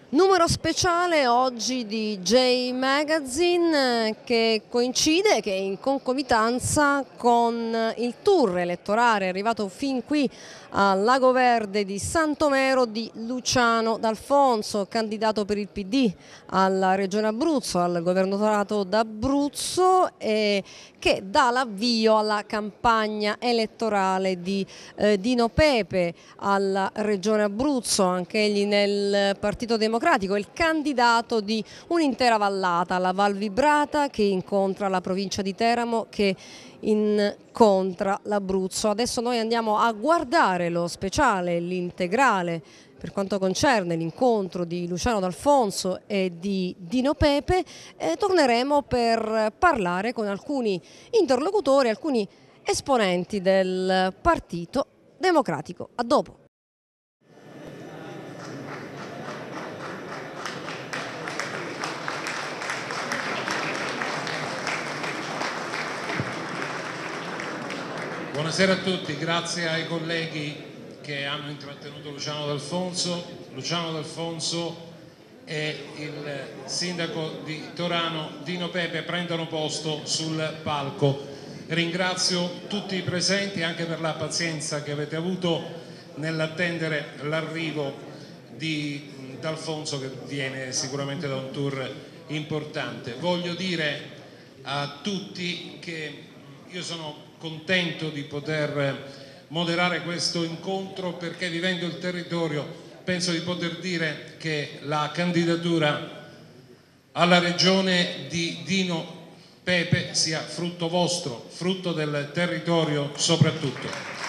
Numero speciale oggi di J Magazine che coincide, che è in concomitanza con il tour elettorale arrivato fin qui al Lago Verde di Santomero di Luciano D'Alfonso, candidato per il PD alla Regione Abruzzo, al Governatorato d'Abruzzo, che dà l'avvio alla campagna elettorale di Dino Pepe alla Regione Abruzzo, anche egli nel Partito Democratico, il candidato di un'intera vallata, la Val Vibrata, che incontra la provincia di Teramo, che incontra l'Abruzzo. Adesso noi andiamo a guardare lo speciale, l'integrale per quanto concerne l'incontro di Luciano D'Alfonso e di Dino Pepe, e torneremo per parlare con alcuni interlocutori, alcuni esponenti del Partito Democratico. A dopo. Buonasera a tutti, grazie ai colleghi che hanno intrattenuto Luciano D'Alfonso. Luciano D'Alfonso e il sindaco di Torano Dino Pepe prendono posto sul palco. Ringrazio tutti i presenti anche per la pazienza che avete avuto nell'attendere l'arrivo di D'Alfonso, che viene sicuramente da un tour importante. Voglio dire a tutti che io sono contento di poter moderare questo incontro, perché vivendo il territorio penso di poter dire che la candidatura alla regione di Dino Pepe sia frutto vostro, frutto del territorio soprattutto.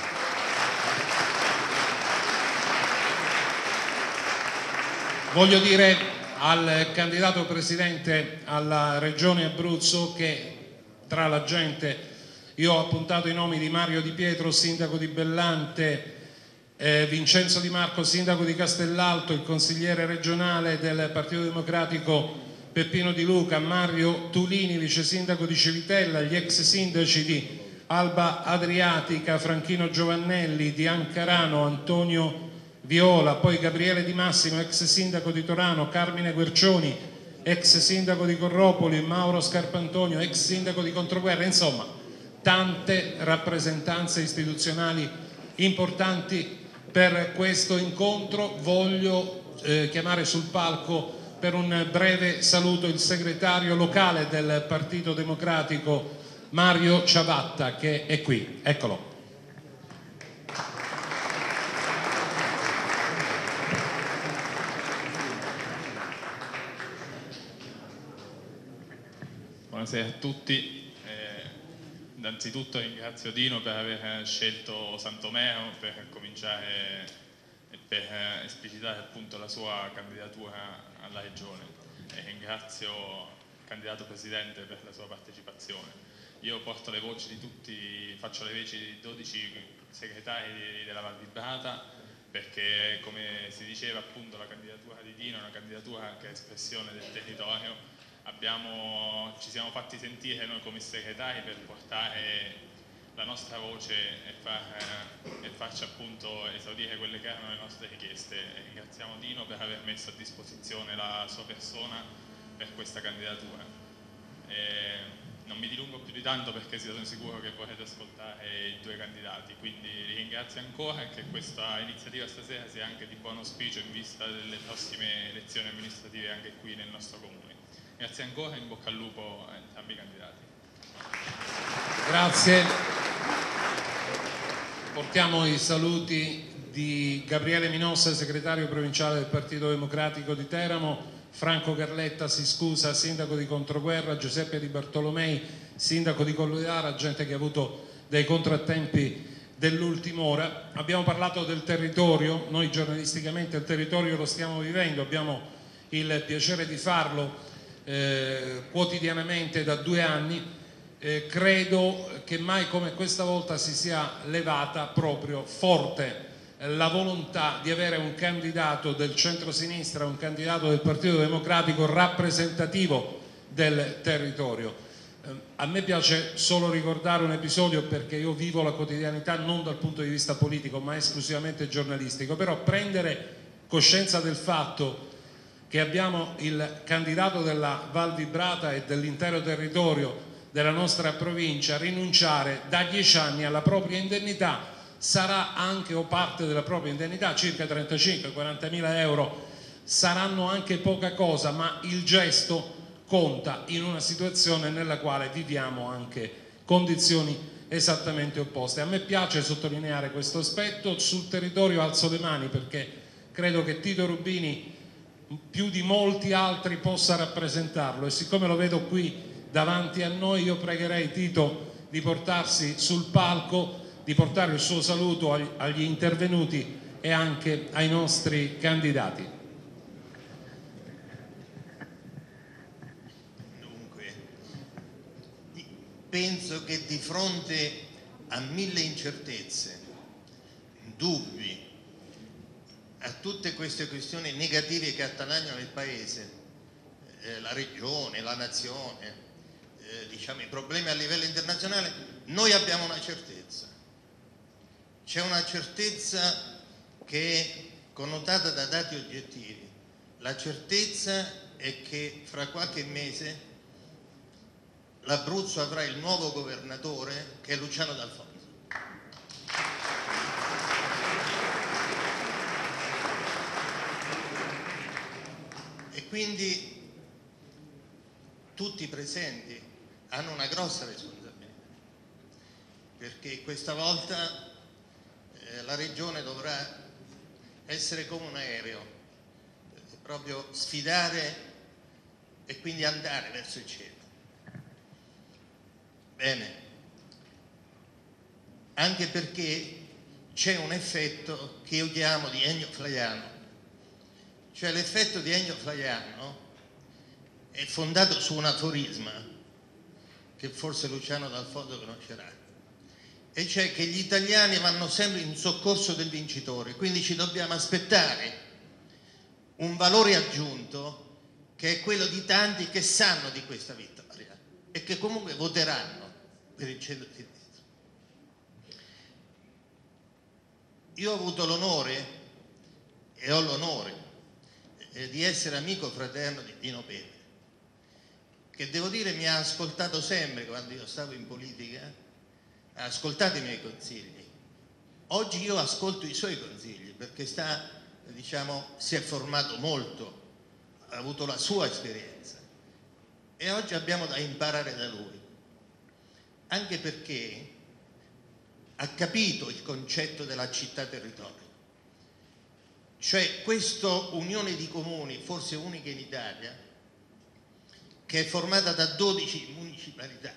Voglio dire al candidato presidente alla regione Abruzzo che tra la gente io ho appuntato i nomi di Mario Di Pietro, sindaco di Bellante, Vincenzo Di Marco, sindaco di Castellalto, il consigliere regionale del Partito Democratico Peppino Di Luca, Mario Tulini, vice sindaco di Civitella, gli ex sindaci di Alba Adriatica, Franchino Giovannelli, di Ancarano, Antonio Viola, poi Gabriele Di Massimo, ex sindaco di Torano, Carmine Guercioni, ex sindaco di Corropoli, Mauro Scarpantonio, ex sindaco di Controguerra, insomma tante rappresentanze istituzionali importanti per questo incontro. Voglio chiamare sul palco per un breve saluto il segretario locale del Partito Democratico Mario Ciabatta, che è qui. Eccolo. Buonasera a tutti. Innanzitutto ringrazio Dino per aver scelto Santomero per cominciare e per esplicitare appunto la sua candidatura alla regione, e ringrazio il candidato presidente per la sua partecipazione. Io porto le voci di tutti, faccio le voci di 12 segretari della Val Vibrata, perché come si diceva appunto la candidatura di Dino è una candidatura che è espressione del territorio. Ci siamo fatti sentire noi come segretari per portare la nostra voce e farci appunto esaudire quelle che erano le nostre richieste. E ringraziamo Dino per aver messo a disposizione la sua persona per questa candidatura. Non mi dilungo più di tanto perché sono sicuro che vorrete ascoltare i due candidati, quindi vi ringrazio ancora e che questa iniziativa stasera sia anche di buon auspicio in vista delle prossime elezioni amministrative anche qui nel nostro comune. Grazie ancora e in bocca al lupo a entrambi i candidati. Grazie. Portiamo i saluti di Gabriele Minossa, segretario provinciale del Partito Democratico di Teramo, Franco Carletta si scusa, sindaco di Controguerra, Giuseppe Di Bartolomei, sindaco di Colloidara, gente che ha avuto dei contrattempi dell'ultima ora. Abbiamo parlato del territorio, noi giornalisticamente il territorio lo stiamo vivendo, abbiamo il piacere di farlo quotidianamente da 2 anni. Credo che mai come questa volta si sia levata proprio forte la volontà di avere un candidato del centro-sinistra, un candidato del Partito Democratico rappresentativo del territorio. A me piace solo ricordare un episodio, perché io vivo la quotidianità non dal punto di vista politico ma esclusivamente giornalistico, però prendere coscienza del fatto che abbiamo il candidato della Val Vibrata e dell'intero territorio della nostra provincia rinunciare da 10 anni alla propria indennità, sarà anche o parte della propria indennità, circa 35-40 mila euro, saranno anche poca cosa, ma il gesto conta in una situazione nella quale viviamo anche condizioni esattamente opposte. A me piace sottolineare questo aspetto, sul territorio alzo le mani perché credo che Tito Rubini più di molti altri possa rappresentarlo, e siccome lo vedo qui davanti a noi, io pregherei Tito di portarsi sul palco, di portare il suo saluto agli intervenuti e anche ai nostri candidati. Dunque, penso che di fronte a mille incertezze, dubbi, a tutte queste questioni negative che attanagliano il Paese, la regione, la nazione, diciamo i problemi a livello internazionale, noi abbiamo una certezza. C'è una certezza che è connotata da dati oggettivi. La certezza è che fra qualche mese l'Abruzzo avrà il nuovo governatore, che è Luciano D'Alfonso. E quindi tutti i presenti hanno una grossa responsabilità, perché questa volta la regione dovrà essere come un aereo, proprio sfidare e quindi andare verso il cielo. Bene, anche perché c'è un effetto che io chiamo di Ennio Flaiano, cioè l'effetto di Ennio Flaiano è fondato su un aforisma che forse Luciano D'Alfonso conoscerà, e cioè che gli italiani vanno sempre in soccorso del vincitore, quindi ci dobbiamo aspettare un valore aggiunto che è quello di tanti che sanno di questa vittoria e che comunque voteranno per il centro-sinistra. Io ho avuto l'onore e ho l'onore di essere amico fraterno di Dino Pera, che devo dire mi ha ascoltato sempre quando io stavo in politica, ha ascoltato i miei consigli. Oggi io ascolto i suoi consigli perché si è formato molto, ha avuto la sua esperienza e oggi abbiamo da imparare da lui, anche perché ha capito il concetto della città-territorio, cioè questa unione di comuni, forse unica in Italia, che è formata da 12 municipalità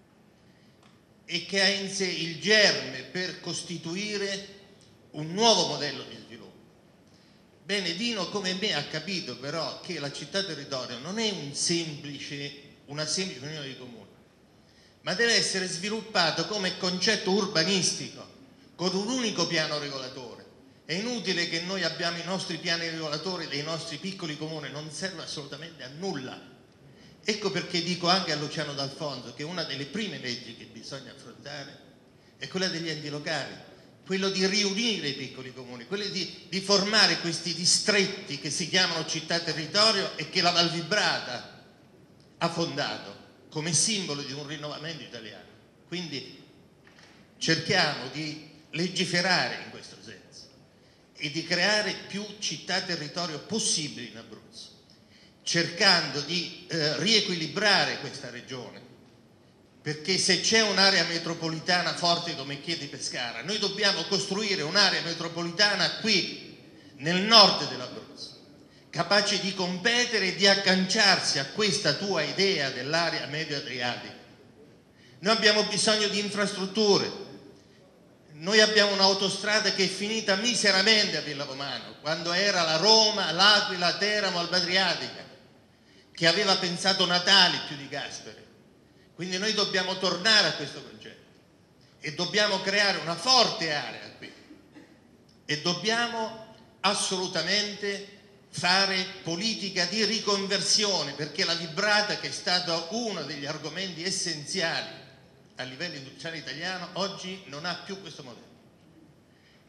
e che ha in sé il germe per costituire un nuovo modello di sviluppo. Bene, Dino come me ha capito però che la città-territorio non è una semplice unione di comuni, ma deve essere sviluppato come concetto urbanistico, con un unico piano regolatore. È inutile che noi abbiamo i nostri piani regolatori dei nostri piccoli comuni, non serve assolutamente a nulla. Ecco perché dico anche a Luciano D'Alfonso che una delle prime leggi che bisogna affrontare è quella degli enti locali, quello di riunire i piccoli comuni, quello di formare questi distretti che si chiamano città-territorio e che la Val Vibrata ha fondato come simbolo di un rinnovamento italiano. Quindi cerchiamo di legiferare in questo senso e di creare più città-territorio possibili in Abruzzo, cercando di riequilibrare questa regione, perché se c'è un'area metropolitana forte come Chieti Pescara, noi dobbiamo costruire un'area metropolitana qui nel nord dell'Abruzzo, capace di competere e di agganciarsi a questa tua idea dell'area medio-adriatica. Noi abbiamo bisogno di infrastrutture, noi abbiamo un'autostrada che è finita miseramente a Villavomano, quando era la Roma, l'Aquila, Teramo, Alba Adriatica, che aveva pensato Natali più di Gasperi. Quindi noi dobbiamo tornare a questo concetto e dobbiamo creare una forte area qui e dobbiamo assolutamente fare politica di riconversione, perché la Vibrata, che è stato uno degli argomenti essenziali a livello industriale italiano, oggi non ha più questo modello.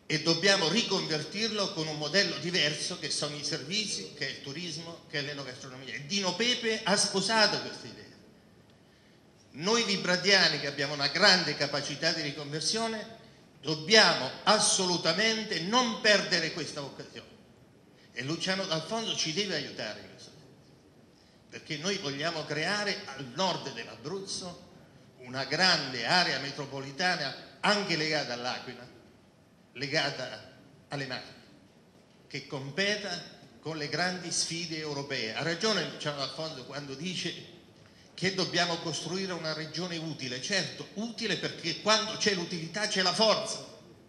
e dobbiamo riconvertirlo con un modello diverso, che sono i servizi, che è il turismo, che è l'enogastronomia. E Dino Pepe ha sposato questa idea. Noi vibratiani, che abbiamo una grande capacità di riconversione, dobbiamo assolutamente non perdere questa occasione, e Luciano D'Alfonso ci deve aiutare in questo, perché noi vogliamo creare al nord dell'Abruzzo una grande area metropolitana anche legata all'Aquila, legata alle macchine, che competa con le grandi sfide europee. Ha ragione Luciano D'Alfonso quando dice che dobbiamo costruire una regione utile. Certo, utile, perché quando c'è l'utilità c'è la forza.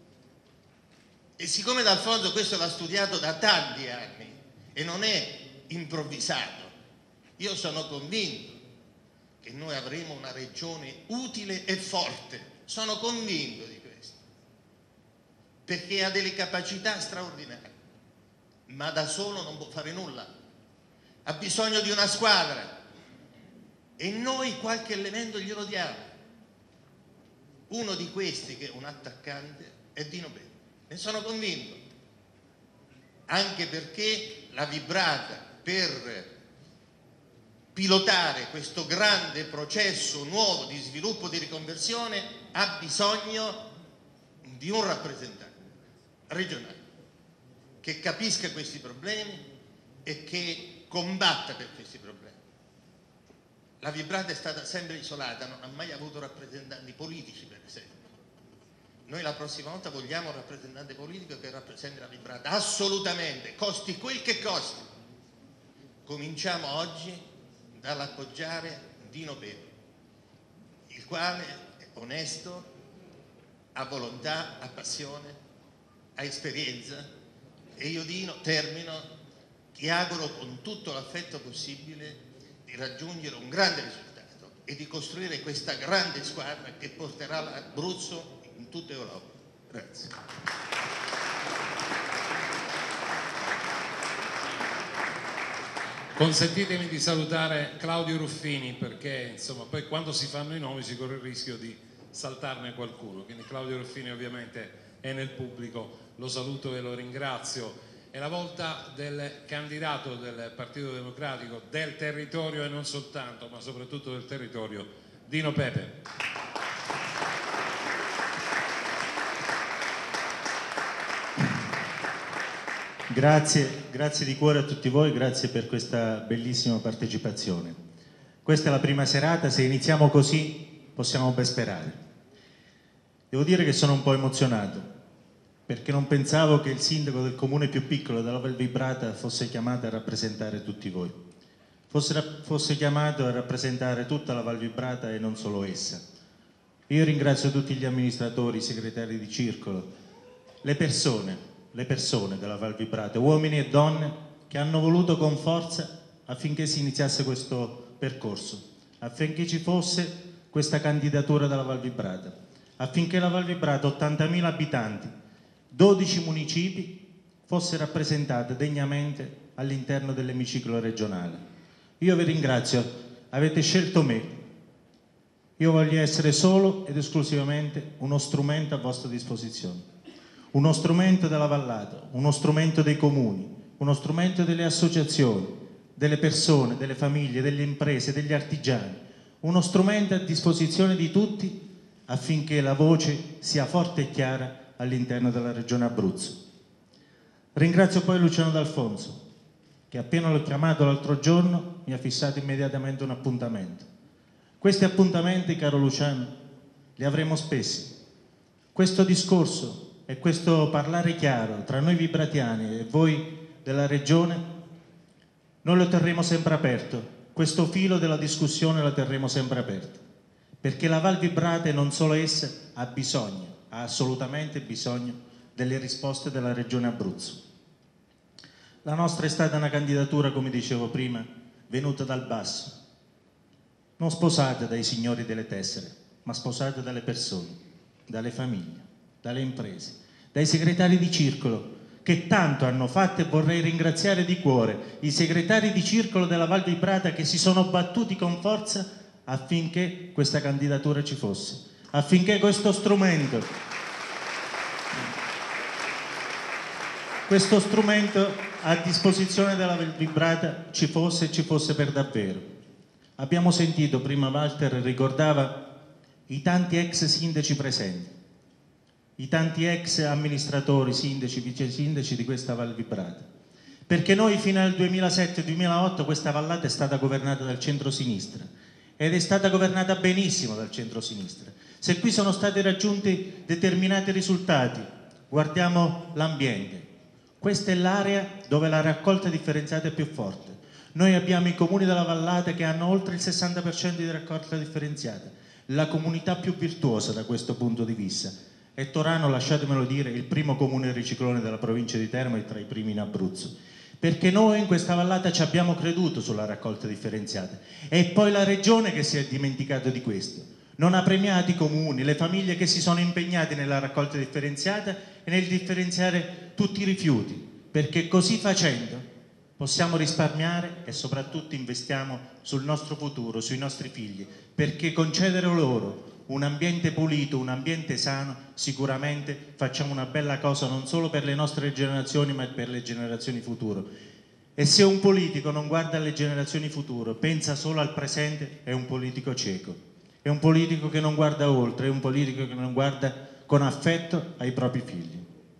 E siccome D'Alfonso questo l'ha studiato da tanti anni e non è improvvisato, io sono convinto che noi avremo una regione utile e forte. Sono convinto di questo, perché ha delle capacità straordinarie, ma da solo non può fare nulla. Ha bisogno di una squadra. E noi qualche elemento glielo diamo. Uno di questi, che è un attaccante, è Dino Pepe. Ne sono convinto. Anche perché la Vibrata, per pilotare questo grande processo nuovo di sviluppo, di riconversione, ha bisogno di un rappresentante regionale che capisca questi problemi e che combatta per questi problemi. La Vibrata è stata sempre isolata, non ha mai avuto rappresentanti politici, per esempio. Noi la prossima volta vogliamo un rappresentante politico che rappresenti la Vibrata, assolutamente, costi quel che costi. Cominciamo oggi dall'appoggiare Dino Pepe, il quale è onesto, ha volontà, ha passione, ha esperienza, e io Dino, termino, ti auguro con tutto l'affetto possibile di raggiungere un grande risultato e di costruire questa grande squadra che porterà l'Abruzzo in tutta Europa. Grazie. Consentitemi di salutare Claudio Ruffini, perché insomma poi quando si fanno i nomi si corre il rischio di saltarne qualcuno, quindi Claudio Ruffini ovviamente è nel pubblico, lo saluto e lo ringrazio. È la volta del candidato del Partito Democratico del territorio, e non soltanto, ma soprattutto del territorio, Dino Pepe. Grazie di cuore a tutti voi, grazie per questa bellissima partecipazione. Questa è la prima serata, se iniziamo così possiamo ben sperare. Devo dire che sono un po' emozionato, perché non pensavo che il sindaco del comune più piccolo della Val Vibrata fosse chiamato a rappresentare tutti voi, fosse chiamato a rappresentare tutta la Val Vibrata e non solo essa. Io ringrazio tutti gli amministratori, i segretari di circolo, le persone della Val Vibrata, uomini e donne che hanno voluto con forza affinché si iniziasse questo percorso, affinché ci fosse questa candidatura della Val Vibrata, affinché la Val Vibrata, 80.000 abitanti, 12 municipi, fosse rappresentata degnamente all'interno dell'emiciclo regionale. Io vi ringrazio, avete scelto me. Io voglio essere solo ed esclusivamente uno strumento a vostra disposizione, uno strumento della Vallata, uno strumento dei comuni, uno strumento delle associazioni, delle persone, delle famiglie, delle imprese, degli artigiani, uno strumento a disposizione di tutti affinché la voce sia forte e chiara all'interno della regione Abruzzo. Ringrazio poi Luciano D'Alfonso, che appena l'ho chiamato l'altro giorno mi ha fissato immediatamente un appuntamento. Questi appuntamenti, caro Luciano, li avremo spessi. Questo discorso e questo parlare chiaro tra noi vibratiani e voi della regione, noi lo terremo sempre aperto. Questo filo della discussione lo terremo sempre aperto, perché la Val Vibrata e non solo essa ha bisogno, ha assolutamente bisogno delle risposte della regione Abruzzo. La nostra è stata una candidatura, come dicevo prima, venuta dal basso, non sposata dai signori delle tessere, ma sposata dalle persone, dalle famiglie, dalle imprese, dai segretari di circolo che tanto hanno fatto, e vorrei ringraziare di cuore i segretari di circolo della Val Vibrata che si sono battuti con forza affinché questa candidatura ci fosse, affinché questo strumento questo strumento a disposizione della Val Vibrata ci fosse per davvero. Abbiamo sentito, prima Walter ricordava i tanti ex sindaci presenti, i tanti ex amministratori, sindaci, vice sindaci di questa Val Vibrata, perché noi fino al 2007-2008 questa vallata è stata governata dal centro-sinistra ed è stata governata benissimo dal centro-sinistra. Se qui sono stati raggiunti determinati risultati, guardiamo l'ambiente. Questa è l'area dove la raccolta differenziata è più forte. Noi abbiamo i comuni della vallata che hanno oltre il 60% di raccolta differenziata, la comunità più virtuosa da questo punto di vista. E Torano, lasciatemelo dire, il primo comune riciclone della provincia di Teramo e tra i primi in Abruzzo. Perché noi in questa vallata ci abbiamo creduto sulla raccolta differenziata. E poi la regione che si è dimenticata di questo. Non ha premiato i comuni, le famiglie che si sono impegnate nella raccolta differenziata e nel differenziare tutti i rifiuti, perché così facendo possiamo risparmiare e soprattutto investiamo sul nostro futuro, sui nostri figli, perché concedere loro un ambiente pulito, un ambiente sano, sicuramente facciamo una bella cosa non solo per le nostre generazioni ma per le generazioni future. E se un politico non guarda alle generazioni future, pensa solo al presente, è un politico cieco. È un politico che non guarda oltre, è un politico che non guarda con affetto ai propri figli.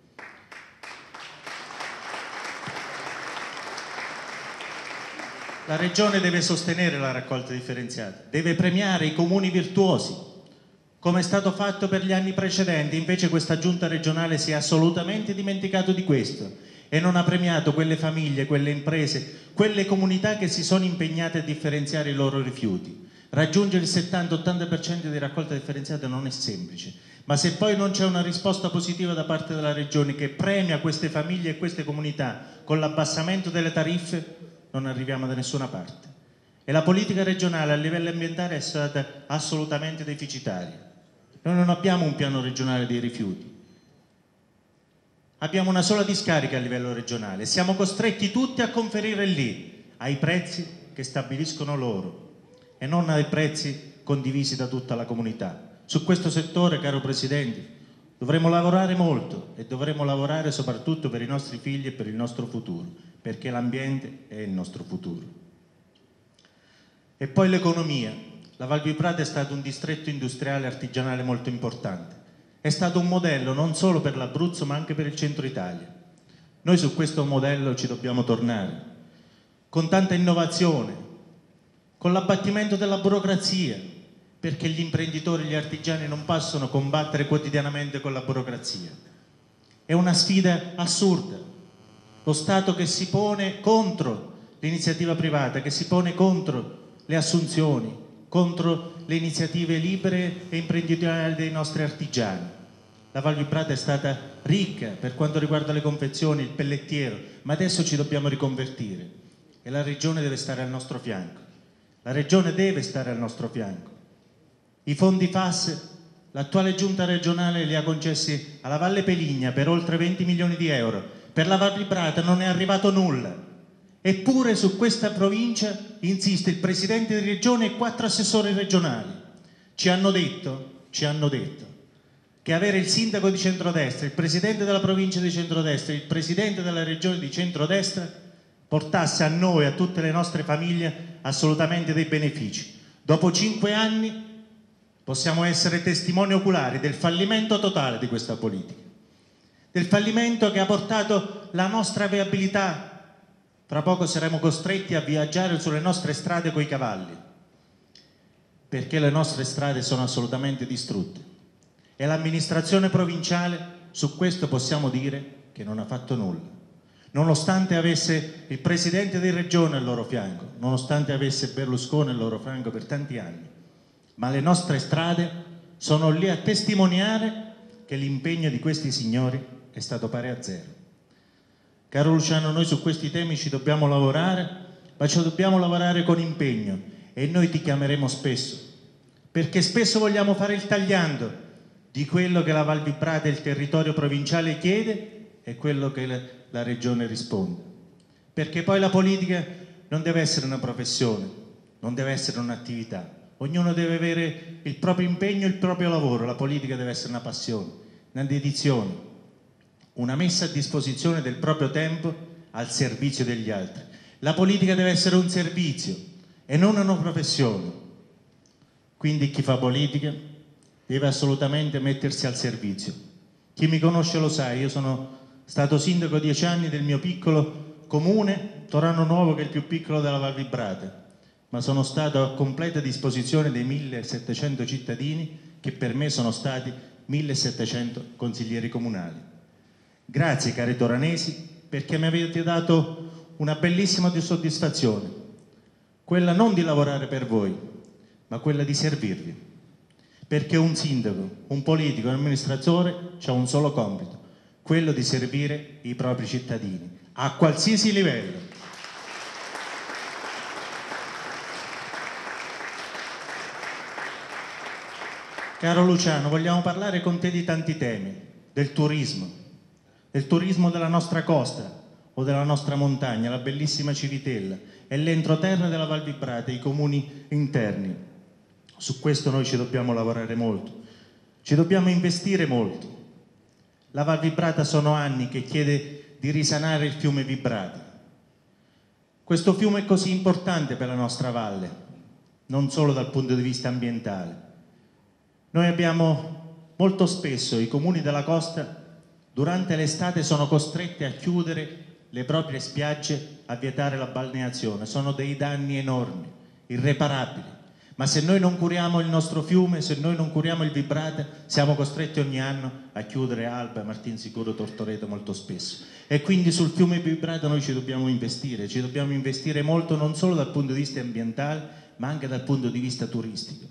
La Regione deve sostenere la raccolta differenziata, deve premiare i comuni virtuosi, come è stato fatto per gli anni precedenti. Invece questa giunta regionale si è assolutamente dimenticato di questo e non ha premiato quelle famiglie, quelle imprese, quelle comunità che si sono impegnate a differenziare i loro rifiuti. Raggiungere il 70-80% di raccolta differenziata non è semplice, ma se poi non c'è una risposta positiva da parte della Regione che premia queste famiglie e queste comunità con l'abbassamento delle tariffe, non arriviamo da nessuna parte. E la politica regionale a livello ambientale è stata assolutamente deficitaria. Noi non abbiamo un piano regionale dei rifiuti, abbiamo una sola discarica a livello regionale, siamo costretti tutti a conferire lì, ai prezzi che stabiliscono loro e non ai prezzi condivisi da tutta la comunità. Su questo settore, caro Presidente, dovremo lavorare molto e dovremo lavorare soprattutto per i nostri figli e per il nostro futuro, perché l'ambiente è il nostro futuro. E poi l'economia. La Val Vibrata è stato un distretto industriale e artigianale molto importante. È stato un modello non solo per l'Abruzzo ma anche per il centro Italia. Noi su questo modello ci dobbiamo tornare, con tanta innovazione, con l'abbattimento della burocrazia, perché gli imprenditori e gli artigiani non possono combattere quotidianamente con la burocrazia. È una sfida assurda. Lo Stato che si pone contro l'iniziativa privata, che si pone contro le assunzioni, contro le iniziative libere e imprenditoriali dei nostri artigiani. La Val Vibrata è stata ricca per quanto riguarda le confezioni, il pellettiero, ma adesso ci dobbiamo riconvertire e la Regione deve stare al nostro fianco. La Regione deve stare al nostro fianco. I fondi FAS, l'attuale giunta regionale li ha concessi alla Valle Peligna per oltre 20 milioni di euro. Per la Val Vibrata non è arrivato nulla. Eppure su questa provincia insiste il Presidente di Regione e 4 assessori regionali. Ci hanno detto che avere il sindaco di centrodestra, il Presidente della provincia di centrodestra, il Presidente della Regione di centrodestra portasse a noi, a tutte le nostre famiglie, assolutamente dei benefici. Dopo 5 anni possiamo essere testimoni oculari del fallimento totale di questa politica, del fallimento che ha portato la nostra viabilità. Fra poco saremo costretti a viaggiare sulle nostre strade coi cavalli, perché le nostre strade sono assolutamente distrutte. E l'amministrazione provinciale su questo possiamo dire che non ha fatto nulla. Nonostante avesse il Presidente di Regione al loro fianco, nonostante avesse Berlusconi al loro fianco per tanti anni, ma le nostre strade sono lì a testimoniare che l'impegno di questi signori è stato pari a zero. Caro Luciano, noi su questi temi ci dobbiamo lavorare, ma ci dobbiamo lavorare con impegno e noi ti chiameremo spesso, perché spesso vogliamo fare il tagliando di quello che la Val Vibrata e il territorio provinciale chiede e quello che la Regione risponde. Perché poi la politica non deve essere una professione, non deve essere un'attività. Ognuno deve avere il proprio impegno, il proprio lavoro. La politica deve essere una passione, una dedizione. una messa a disposizione del proprio tempo al servizio degli altri. La politica deve essere un servizio e non una professione. Quindi chi fa politica deve assolutamente mettersi al servizio. Chi mi conosce lo sa, io sono stato sindaco 10 anni del mio piccolo comune, Torano Nuovo, che è il più piccolo della Val Vibrata, ma sono stato a completa disposizione dei 1700 cittadini che per me sono stati 1700 consiglieri comunali. Grazie cari toranesi, perché mi avete dato una bellissima soddisfazione, quella non di lavorare per voi, ma quella di servirvi, perché un sindaco, un politico, un amministratore ha un solo compito, quello di servire i propri cittadini, a qualsiasi livello. Caro Luciano, vogliamo parlare con te di tanti temi, del turismo della nostra costa o della nostra montagna, la bellissima Civitella e l'entroterra della Val Vibrata, i comuni interni. Su questo noi ci dobbiamo lavorare molto, ci dobbiamo investire molto. La Val Vibrata sono anni che chiede di risanare il fiume Vibrata. Questo fiume è così importante per la nostra valle, non solo dal punto di vista ambientale. Noi abbiamo molto spesso i comuni della costa durante l'estate sono costretti a chiudere le proprie spiagge, a vietare la balneazione. Sono dei danni enormi, irreparabili. Ma se noi non curiamo il nostro fiume, se noi non curiamo il Vibrata, siamo costretti ogni anno a chiudere Alba, Martinsicuro, Tortoreto molto spesso. E quindi sul fiume Vibrata noi ci dobbiamo investire molto, non solo dal punto di vista ambientale, ma anche dal punto di vista turistico.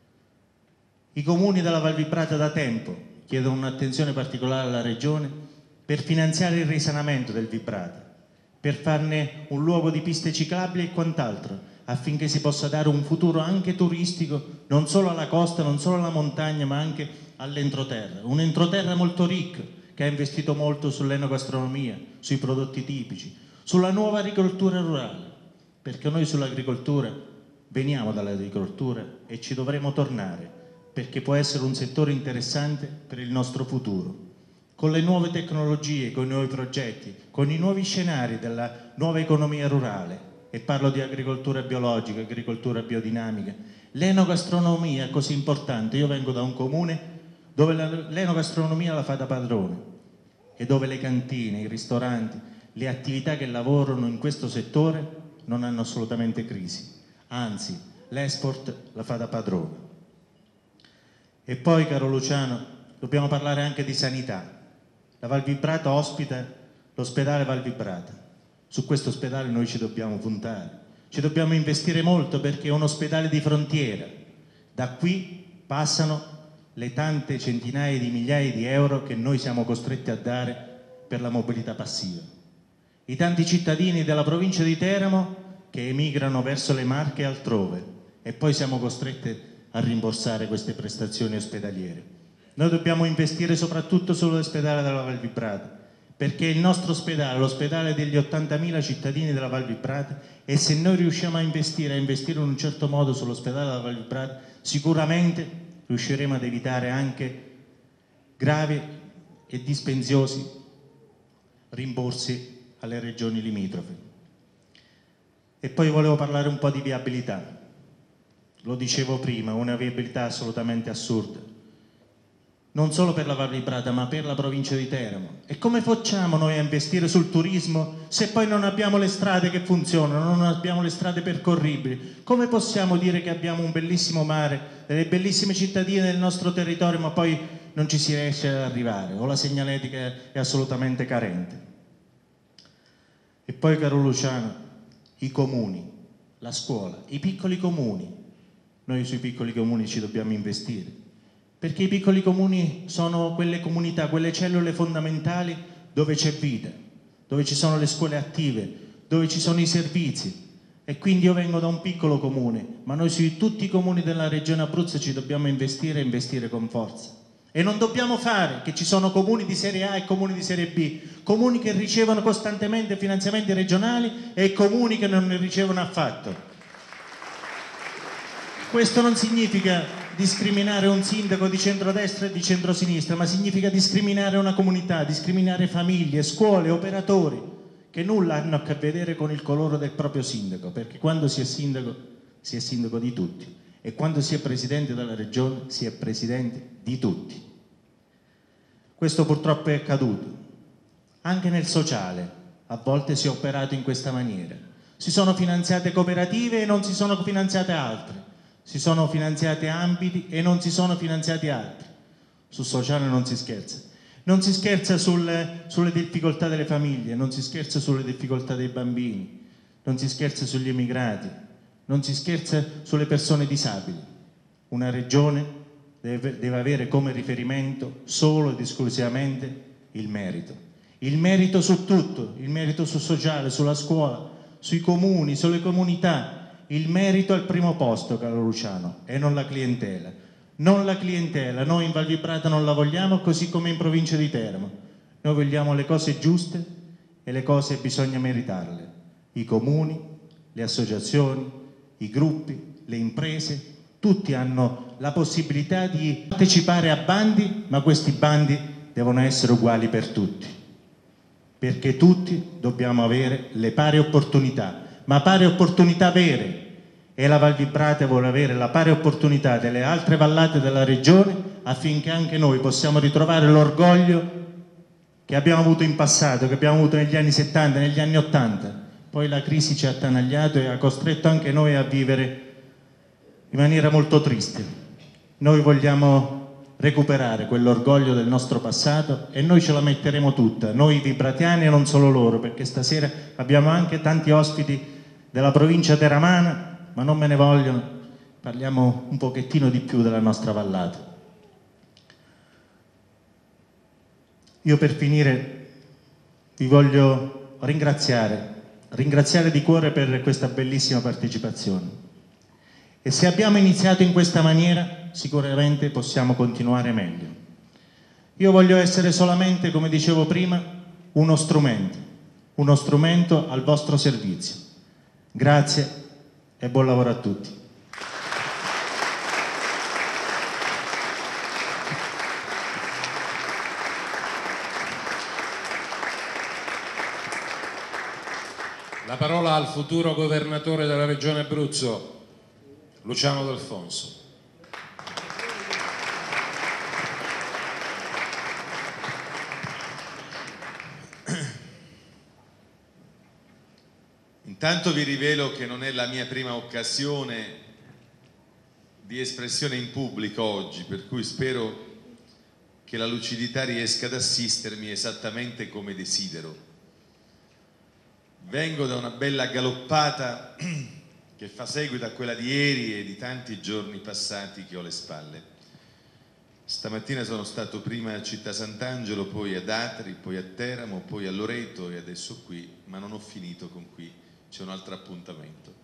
I comuni della Val Vibrata da tempo chiedono un'attenzione particolare alla Regione per finanziare il risanamento del Vibrata, per farne un luogo di piste ciclabili e quant'altro, affinché si possa dare un futuro anche turistico, non solo alla costa, non solo alla montagna, ma anche all'entroterra. Un entroterra molto ricco, che ha investito molto sull'enogastronomia, sui prodotti tipici, sulla nuova agricoltura rurale, perché noi sull'agricoltura veniamo dall'agricoltura e ci dovremo tornare, perché può essere un settore interessante per il nostro futuro. Con le nuove tecnologie, con i nuovi progetti, con i nuovi scenari della nuova economia rurale, e parlo di agricoltura biologica, agricoltura biodinamica, l'enogastronomia è così importante. Io vengo da un comune dove l'enogastronomia la fa da padrone e dove le cantine, i ristoranti, le attività che lavorano in questo settore non hanno assolutamente crisi, anzi l'export la fa da padrone. E poi, caro Luciano, dobbiamo parlare anche di sanità. La Val Vibrata ospita l'ospedale Val Vibrata. Su questo ospedale noi ci dobbiamo puntare, ci dobbiamo investire molto perché è un ospedale di frontiera. Da qui passano le tante centinaia di migliaia di euro che noi siamo costretti a dare per la mobilità passiva. I tanti cittadini della provincia di Teramo che emigrano verso le Marche e altrove e poi siamo costretti a rimborsare queste prestazioni ospedaliere. Noi dobbiamo investire soprattutto sull'ospedale della Val Vibrata, perché il nostro ospedale, l'ospedale degli 80.000 cittadini della Val Vibrata, e se noi riusciamo a investire in un certo modo sull'ospedale della Val Vibrata, sicuramente riusciremo ad evitare anche gravi e dispendiosi rimborsi alle regioni limitrofe. E poi volevo parlare un po' di viabilità. Lo dicevo prima, una viabilità assolutamente assurda, non solo per la Val Vibrata ma per la provincia di Teramo. E come facciamo noi a investire sul turismo se poi non abbiamo le strade che funzionano, non abbiamo le strade percorribili? Come possiamo dire che abbiamo un bellissimo mare, delle bellissime cittadine del nostro territorio ma poi non ci si riesce ad arrivare o la segnaletica è assolutamente carente? E poi, caro Luciano, i comuni, la scuola, i piccoli comuni. Noi sui piccoli comuni ci dobbiamo investire, perché i piccoli comuni sono quelle comunità, quelle cellule fondamentali dove c'è vita, dove ci sono le scuole attive, dove ci sono i servizi. E quindi io vengo da un piccolo comune, ma noi su tutti i comuni della regione Abruzzo ci dobbiamo investire e investire con forza. E non dobbiamo fare che ci sono comuni di serie A e comuni di serie B, comuni che ricevono costantemente finanziamenti regionali e comuni che non ne ricevono affatto. Questo non significa discriminare un sindaco di centrodestra e di centrosinistra, ma significa discriminare una comunità, discriminare famiglie, scuole, operatori, che nulla hanno a che vedere con il colore del proprio sindaco, perché quando si è sindaco di tutti, e quando si è presidente della regione si è presidente di tutti. Questo purtroppo è accaduto. Anche nel sociale a volte si è operato in questa maniera. Si sono finanziate cooperative e non si sono finanziate altre. Si sono finanziati ambiti e non si sono finanziati altri. Sul sociale non si scherza. Non si scherza sulle difficoltà delle famiglie, non si scherza sulle difficoltà dei bambini, non si scherza sugli immigrati, non si scherza sulle persone disabili. Una regione deve avere come riferimento solo ed esclusivamente il merito. Il merito su tutto, il merito sul sociale, sulla scuola, sui comuni, sulle comunità. Il merito al primo posto, caro Luciano, e non la clientela. Non la clientela, noi in Val Vibrata non la vogliamo, così come in provincia di Teramo. Noi vogliamo le cose giuste e le cose bisogna meritarle. I comuni, le associazioni, i gruppi, le imprese, tutti hanno la possibilità di partecipare a bandi, ma questi bandi devono essere uguali per tutti, perché tutti dobbiamo avere le pari opportunità, ma pari opportunità vere. E la Val Vibrata vuole avere la pari opportunità delle altre vallate della regione affinché anche noi possiamo ritrovare l'orgoglio che abbiamo avuto in passato, che abbiamo avuto negli anni 70, negli anni 80. Poi la crisi ci ha attanagliato e ha costretto anche noi a vivere in maniera molto triste. Noi vogliamo recuperare quell'orgoglio del nostro passato e noi ce la metteremo tutta, noi vibratiani e non solo loro, perché stasera abbiamo anche tanti ospiti della provincia teramana, ma non me ne vogliono, parliamo un pochettino di più della nostra vallata. Io per finire vi voglio ringraziare di cuore per questa bellissima partecipazione. E se abbiamo iniziato in questa maniera, sicuramente possiamo continuare meglio. Io voglio essere solamente, come dicevo prima, uno strumento al vostro servizio. Grazie e buon lavoro a tutti. La parola al futuro governatore della Regione Abruzzo, Luciano D'Alfonso. Intanto vi rivelo che non è la mia prima occasione di espressione in pubblico oggi, per cui spero che la lucidità riesca ad assistermi esattamente come desidero. Vengo da una bella galoppata che fa seguito a quella di ieri e di tanti giorni passati che ho alle spalle. Stamattina sono stato prima a Città Sant'Angelo, poi ad Atri, poi a Teramo, poi a Loreto e adesso qui, ma non ho finito con qui. C'è un altro appuntamento.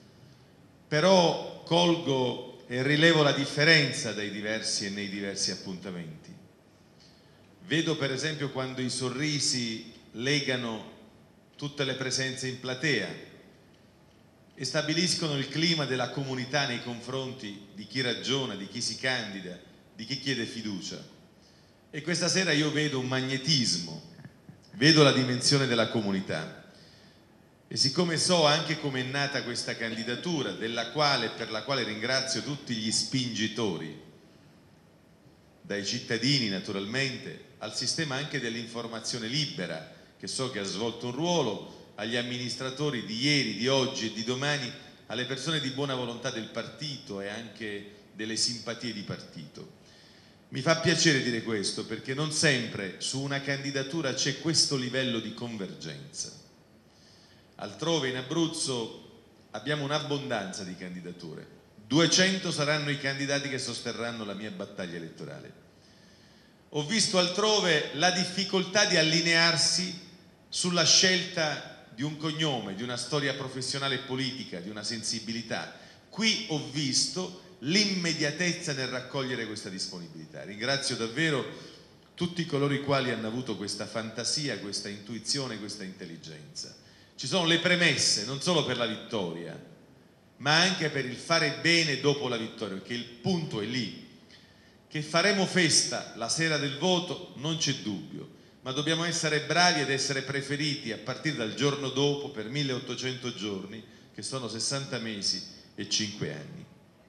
Però colgo e rilevo la differenza nei diversi appuntamenti. Vedo per esempio quando i sorrisi legano tutte le presenze in platea e stabiliscono il clima della comunità nei confronti di chi ragiona, di chi si candida, di chi chiede fiducia. E questa sera io vedo un magnetismo, vedo la dimensione della comunità. E siccome so anche come è nata questa candidatura, per la quale ringrazio tutti gli spingitori, dai cittadini naturalmente, al sistema anche dell'informazione libera, che so che ha svolto un ruolo, agli amministratori di ieri, di oggi e di domani, alle persone di buona volontà del partito e anche delle simpatie di partito. Mi fa piacere dire questo perché non sempre su una candidatura c'è questo livello di convergenza. Altrove in Abruzzo abbiamo un'abbondanza di candidature. 200 saranno i candidati che sosterranno la mia battaglia elettorale. Ho visto altrove la difficoltà di allinearsi sulla scelta di un cognome, di una storia professionale e politica, di una sensibilità. Qui ho visto l'immediatezza nel raccogliere questa disponibilità. Ringrazio davvero tutti coloro i quali hanno avuto questa fantasia, questa intuizione, questa intelligenza. Ci sono le premesse, non solo per la vittoria, ma anche per il fare bene dopo la vittoria, perché il punto è lì. Che faremo festa la sera del voto non c'è dubbio, ma dobbiamo essere bravi ed essere preferiti a partire dal giorno dopo per 1800 giorni, che sono 60 mesi e 5 anni.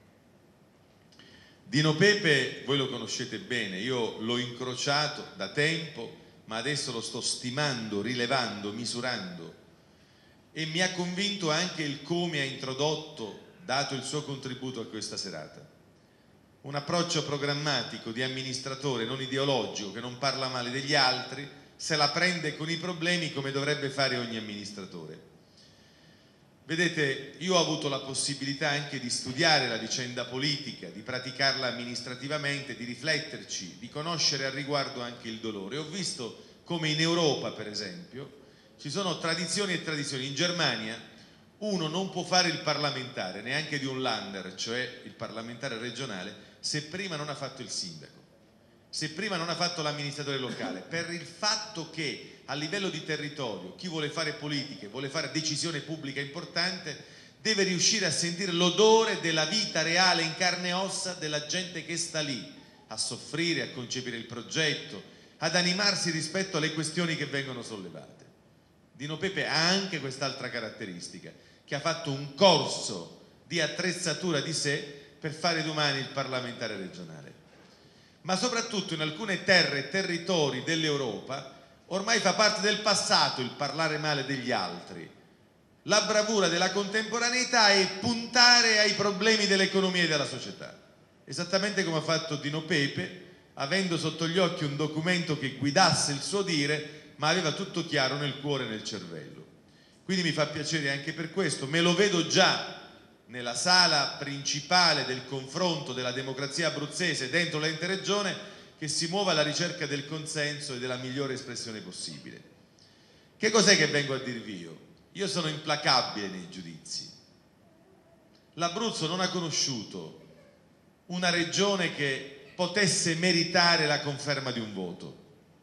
Dino Pepe voi lo conoscete bene, io l'ho incrociato da tempo, ma adesso lo sto stimando, rilevando, misurando, e mi ha convinto anche il come ha introdotto, dato il suo contributo a questa serata. Un approccio programmatico di amministratore, non ideologico, che non parla male degli altri, se la prende con i problemi come dovrebbe fare ogni amministratore. Vedete, io ho avuto la possibilità anche di studiare la vicenda politica, di praticarla amministrativamente, di rifletterci, di conoscere al riguardo anche il dolore. Ho visto come in Europa, per esempio, ci sono tradizioni e tradizioni. In Germania uno non può fare il parlamentare, neanche di un Länder, cioè il parlamentare regionale, se prima non ha fatto il sindaco, se prima non ha fatto l'amministratore locale, per il fatto che a livello di territorio chi vuole fare politiche, vuole fare decisione pubblica importante, deve riuscire a sentire l'odore della vita reale in carne e ossa della gente che sta lì a soffrire, a concepire il progetto, ad animarsi rispetto alle questioni che vengono sollevate. Dino Pepe ha anche quest'altra caratteristica, che ha fatto un corso di attrezzatura di sé per fare domani il parlamentare regionale. Ma soprattutto in alcune terre e territori dell'Europa ormai fa parte del passato il parlare male degli altri. La bravura della contemporaneità è puntare ai problemi dell'economia e della società. Esattamente come ha fatto Dino Pepe, avendo sotto gli occhi un documento che guidasse il suo dire, ma aveva tutto chiaro nel cuore e nel cervello. Quindi mi fa piacere anche per questo, me lo vedo già nella sala principale del confronto della democrazia abruzzese dentro l'ente regione, che si muova alla ricerca del consenso e della migliore espressione possibile. Che cos'è che vengo a dirvi io? Io sono implacabile nei giudizi. L'Abruzzo non ha conosciuto una regione che potesse meritare la conferma di un voto.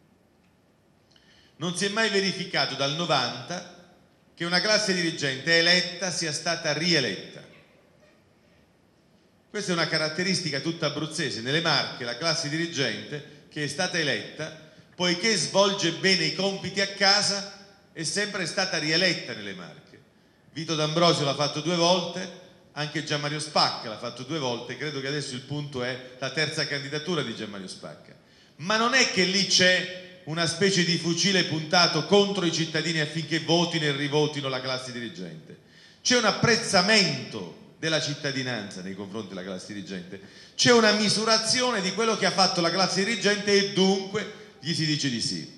Non si è mai verificato dal 90 che una classe dirigente eletta sia stata rieletta. Questa è una caratteristica tutta abruzzese. Nelle Marche la classe dirigente che è stata eletta, poiché svolge bene i compiti a casa, è sempre stata rieletta nelle Marche. Vito D'Ambrosio l'ha fatto 2 volte, anche Gianmario Spacca l'ha fatto 2 volte, credo che adesso il punto è la terza candidatura di Gianmario Spacca. Ma non è che lì c'è una specie di fucile puntato contro i cittadini affinché votino e rivotino la classe dirigente. C'è un apprezzamento della cittadinanza nei confronti della classe dirigente, c'è una misurazione di quello che ha fatto la classe dirigente e dunque gli si dice di sì.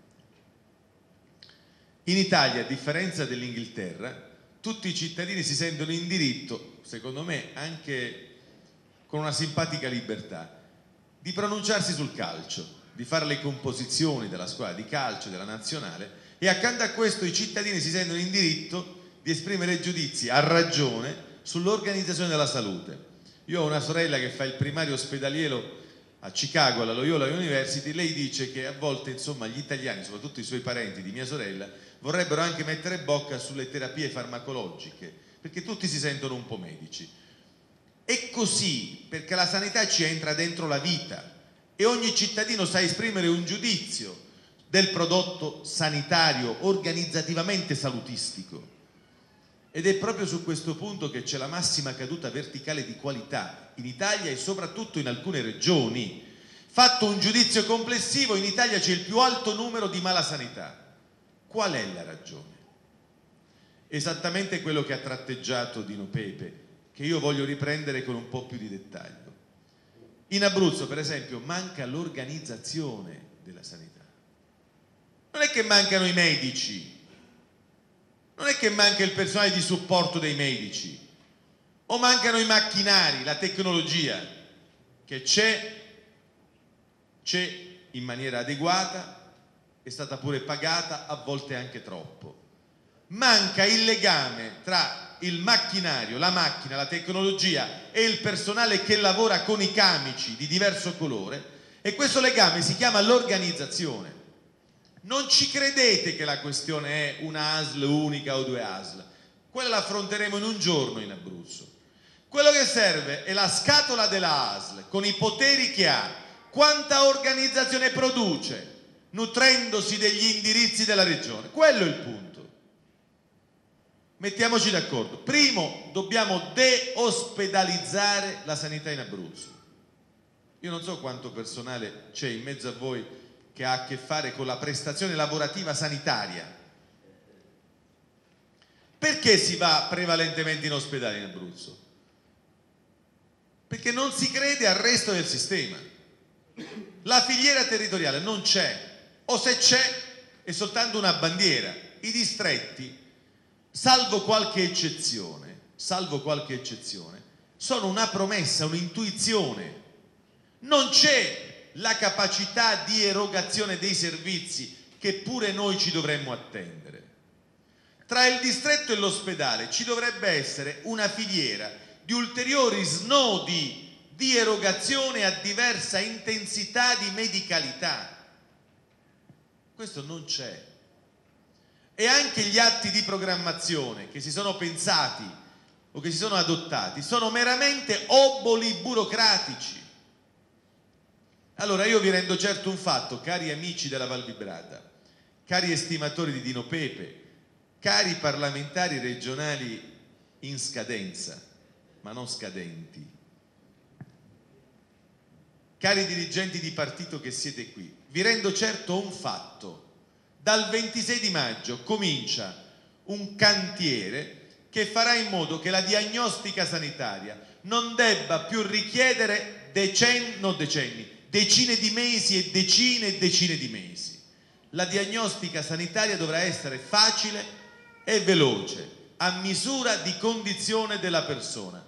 In Italia, a differenza dell'Inghilterra, tutti i cittadini si sentono in diritto, secondo me anche con una simpatica libertà, di pronunciarsi sul calcio, di fare le composizioni della squadra di calcio, della nazionale, e accanto a questo i cittadini si sentono in diritto di esprimere giudizi a ragione sull'organizzazione della salute. Io ho una sorella che fa il primario ospedaliero a Chicago, alla Loyola University. Lei dice che a volte, insomma, gli italiani, soprattutto i suoi parenti di mia sorella, vorrebbero anche mettere bocca sulle terapie farmacologiche, perché tutti si sentono un po' medici. È così perché la sanità ci entra dentro la vita e ogni cittadino sa esprimere un giudizio del prodotto sanitario organizzativamente salutistico. Ed è proprio su questo punto che c'è la massima caduta verticale di qualità in Italia e soprattutto in alcune regioni. Fatto un giudizio complessivo, in Italia c'è il più alto numero di malasanità. Qual è la ragione? Esattamente quello che ha tratteggiato Dino Pepe, che io voglio riprendere con un po' più di dettaglio. In Abruzzo, per esempio, manca l'organizzazione della sanità. Non è che mancano i medici, non è che manca il personale di supporto dei medici, o mancano i macchinari, la tecnologia, che c'è in maniera adeguata, è stata pure pagata, a volte anche troppo. Manca il legame tra il macchinario, la macchina, la tecnologia e il personale che lavora con i camici di diverso colore, e questo legame si chiama l'organizzazione. Non ci credete che la questione è una ASL unica o 2 ASL. quella la affronteremo in un giorno in Abruzzo. Quello che serve è la scatola della ASL, con i poteri che ha, quanta organizzazione produce, nutrendosi degli indirizzi della regione. Quello è il punto. Mettiamoci d'accordo. Primo, dobbiamo deospedalizzare la sanità in Abruzzo. Io non so quanto personale c'è in mezzo a voi che ha a che fare con la prestazione lavorativa sanitaria. Perché si va prevalentemente in ospedale in Abruzzo? Perché non si crede al resto del sistema. La filiera territoriale non c'è, o se c'è è soltanto una bandiera. I distretti, salvo qualche eccezione, sono una promessa, un'intuizione. Non c'è la capacità di erogazione dei servizi che pure noi ci dovremmo attendere. Tra il distretto e l'ospedale ci dovrebbe essere una filiera di ulteriori snodi di erogazione a diversa intensità di medicalità. Questo non c'è. E anche gli atti di programmazione che si sono pensati o che si sono adottati sono meramente oboli burocratici. Allora io vi rendo certo un fatto, cari amici della Val Vibrata, cari estimatori di Dino Pepe, cari parlamentari regionali in scadenza, ma non scadenti, cari dirigenti di partito che siete qui, vi rendo certo un fatto. Dal 26 di maggio comincia un cantiere che farà in modo che la diagnostica sanitaria non debba più richiedere decine di mesi e decine di mesi. La diagnostica sanitaria dovrà essere facile e veloce, a misura di condizione della persona.